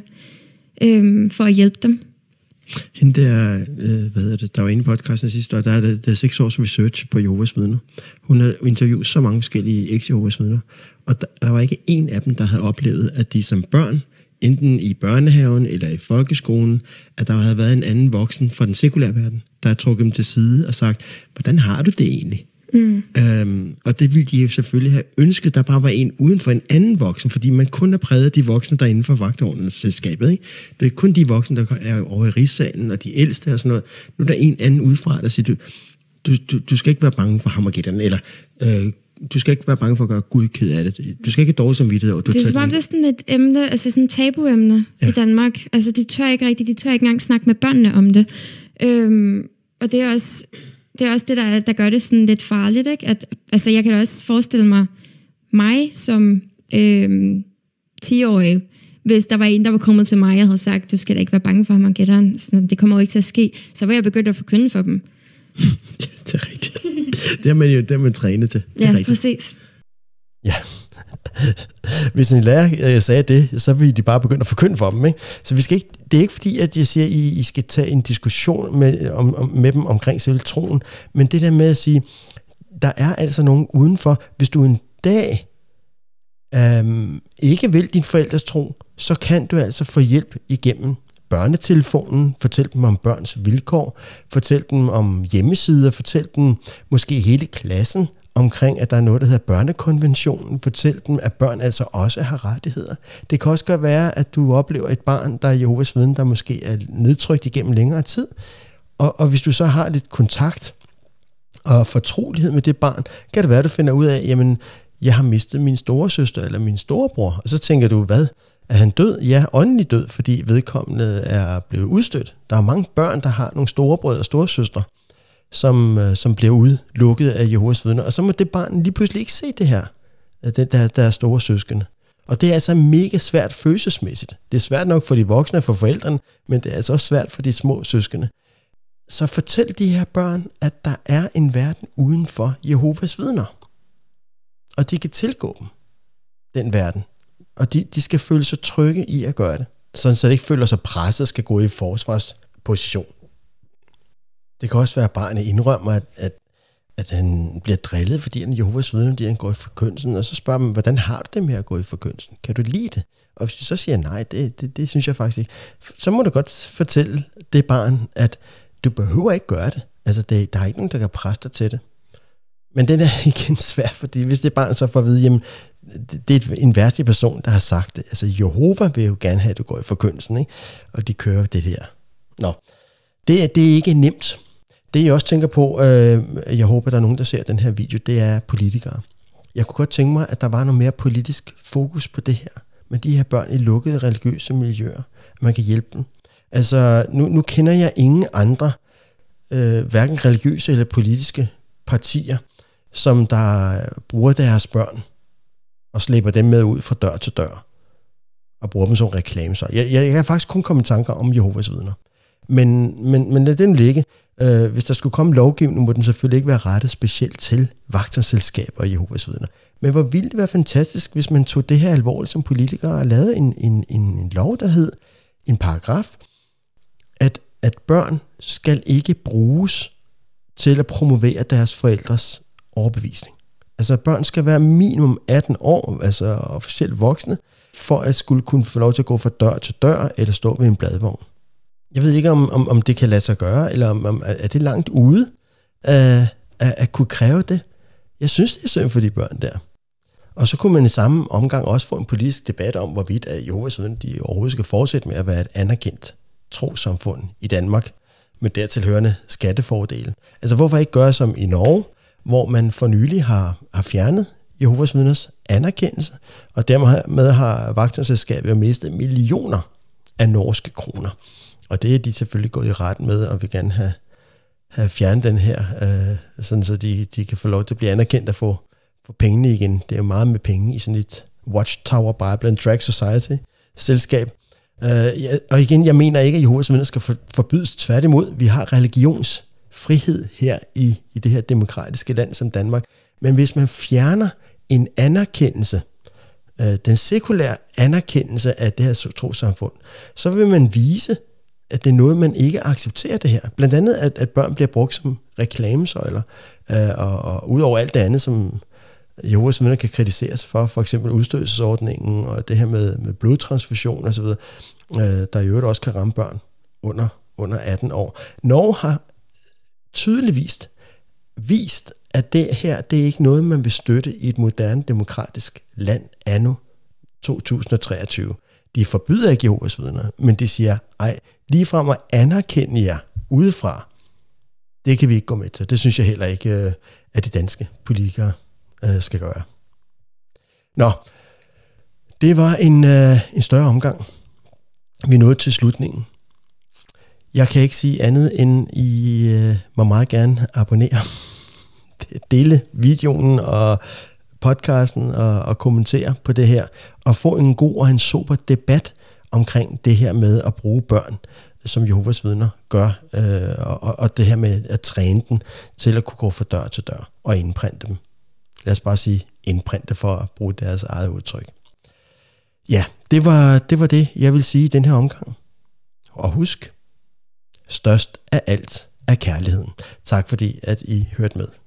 øh, for at hjælpe dem. Hende der, øh, hvad hedder det, der var inde i podcasten sidste år, der er der, der er seks års research på Jehovas vidner. Hun har interviewet så mange forskellige eks-Jehovas vidner, og der, der var ikke en af dem, der havde oplevet, at de som børn, enten i børnehaven eller i folkeskolen, at der havde været en anden voksen fra den sekulære verden, der havde trukket dem til side og sagt, hvordan har du det egentlig? Mm. Øhm, og det ville de selvfølgelig have ønsket, der bare var en uden for en anden voksen, fordi man kun har præget de voksne, der er inden for vagtordensselskabet, ikke? Det er kun de voksne, der er over i rigssalen, og de ældste og sådan noget. Nu er der en anden udefra, der siger, du, du, du, du skal ikke være bange for Hammergætterne, eller øh, du skal ikke være bange for at gøre Gud ked af det. Du skal ikke have dårlig samvittighed over. Det er som om det er sådan et emne, altså sådan et tabuemne ja. i Danmark. Altså de tør ikke rigtigt, de tør ikke engang snakke med børnene om det. Øhm, og det er også det er også det, der, der gør det sådan lidt farligt, ikke? At, altså jeg kan også forestille mig mig som øhm, ti-årig, hvis der var en, der var kommet til mig og havde sagt, du skal da ikke være bange for Hammergætteren, det kommer jo ikke til at ske, så var jeg begyndt at forkynde for dem. Ja, det er rigtigt. Det er man jo det er man trænet til. Ja, rigtigt. Præcis. Ja. Hvis en lærer sagde det, så vil de bare begynde at forkynde for dem, ikke? Så vi skal ikke, det er ikke fordi, at jeg siger, at I, I skal tage en diskussion med, om, om, med dem omkring selve troen, men det der med at sige, der er altså nogen udenfor. Hvis du en dag øhm, ikke vil din forældres tro, så kan du altså få hjælp igennem børnetelefonen, fortæl dem om børns vilkår, fortæl dem om hjemmesider, fortæl dem måske hele klassen omkring, at der er noget, der hedder børnekonventionen. Fortæl dem, at børn altså også har rettigheder. Det kan også godt være, at du oplever et barn, der er Jehovas vidne, der måske er nedtrykt igennem længere tid. Og, og hvis du så har lidt kontakt og fortrolighed med det barn, kan det være, at du finder ud af, jamen, jeg har mistet min storesøster eller min storebror. Og så tænker du, hvad? Er han død? Ja, åndelig død, fordi vedkommende er blevet udstødt. Der er mange børn, der har nogle storebrødre og storesøstre, som, som bliver udelukket af Jehovas vidner. Og så må det barn lige pludselig ikke se det her, det der, der er store søskende. Og det er altså mega svært følelsesmæssigt. Det er svært nok for de voksne og for forældrene, men det er altså også svært for de små søskende. Så fortæl de her børn, at der er en verden uden for Jehovas vidner. Og de kan tilgå dem, den verden. Og de, de skal føle sig trygge i at gøre det, sådan så de ikke føler sig presset og skal gå i forsvarsposition. Det kan også være, at barnet indrømmer, at, at, at han bliver drillet, fordi han er Jehovas vidne, fordi han går i forkyndelsen, og så spørger man, hvordan har du det med at gå i forkyndelsen? Kan du lide det? Og hvis du så siger nej, det, det, det synes jeg faktisk ikke, så må du godt fortælle det barn, at du behøver ikke gøre det. Altså, det, der er ikke nogen, der kan presse dig til det. Men den er igen svært, fordi hvis det barn så får at vide, jamen, det, det er en værste person, der har sagt det. Altså, Jehova vil jo gerne have, at du går i forkyndelsen, ikke? Og de kører det der. Nå, det, det er ikke nemt. Det jeg også tænker på, øh, jeg håber, der er nogen, der ser den her video, det er politikere. Jeg kunne godt tænke mig, at der var noget mere politisk fokus på det her, med de her børn i lukkede religiøse miljøer, at man kan hjælpe dem. Altså, nu, nu kender jeg ingen andre, øh, hverken religiøse eller politiske partier, som der bruger deres børn og slæber dem med ud fra dør til dør og bruger dem som reklame. Så jeg, jeg, jeg kan faktisk kun komme i tanker om Jehovas vidner. Men, men, men lad den ligge. Øh, hvis der skulle komme lovgivning, må den selvfølgelig ikke være rettet specielt til vagterselskaber og Jehovas vidner. Men hvor ville det være fantastisk, hvis man tog det her alvorligt som politiker og lavede en, en, en, en lov, der hed en paragraf, at, at børn skal ikke bruges til at promovere deres forældres overbevisning. Altså børn skal være minimum atten år, altså officielt voksne, for at skulle kunne få lov til at gå fra dør til dør eller stå ved en bladvogn. Jeg ved ikke, om, om, om det kan lade sig gøre, eller om, om er det langt ude at, at, at kunne kræve det. Jeg synes, det er synd for de børn der. Og så kunne man i samme omgang også få en politisk debat om, hvorvidt at Jehovas vidner de overhovedet skal fortsætte med at være et anerkendt trossamfund i Danmark, med dertilhørende skattefordele. Altså hvorfor ikke gøre som i Norge, hvor man for nylig har, har fjernet Jehovas vidners anerkendelse, og dermed har vagterselskabet jo mistet millioner af norske kroner. Og det er de selvfølgelig gået i retten med, og vil gerne have, have fjernet den her, øh, sådan så de, de kan få lov til at blive anerkendt og få, få pengene igen. Det er jo meget med penge i sådan et Watchtower Bible and Tract Society selskab. Øh, ja, og igen, jeg mener ikke, at Jehovas vidner skal for, forbydes. Tværtimod, vi har religionsfrihed her i, i det her demokratiske land som Danmark. Men hvis man fjerner en anerkendelse, øh, den sekulære anerkendelse af det her trossamfund, så vil man vise, at det er noget, man ikke accepterer det her. Blandt andet, at, at børn bliver brugt som reklamesøjler, øh, og, og ud over alt det andet, som Jehovas vidner kan kritiseres for, for eksempel udstødelsesordningen, og det her med, med blodtransfusion osv., øh, der i øvrigt også kan ramme børn under, under atten år. Norge har tydeligvis vist, at det her, det er ikke noget, man vil støtte i et moderne demokratisk land anno to tusind og treogtyve. De forbyder ikke Jehovas vidner, men de siger, ej, ligefrem at anerkende jer udefra, det kan vi ikke gå med til. Det synes jeg heller ikke, at de danske politikere skal gøre. Nå, det var en, en større omgang. Vi nåede til slutningen. Jeg kan ikke sige andet, end I må meget gerne abonnere, dele videoen og podcasten og, og kommentere på det her, og få en god og en sober debat omkring det her med at bruge børn, som Jehovas vidner gør, øh, og, og det her med at træne dem til at kunne gå fra dør til dør og indprinte dem. Lad os bare sige indprinte for at bruge deres eget udtryk. Ja, det var, det var det, jeg vil sige i den her omgang. Og husk, størst af alt er kærligheden. Tak fordi, at I hørte med.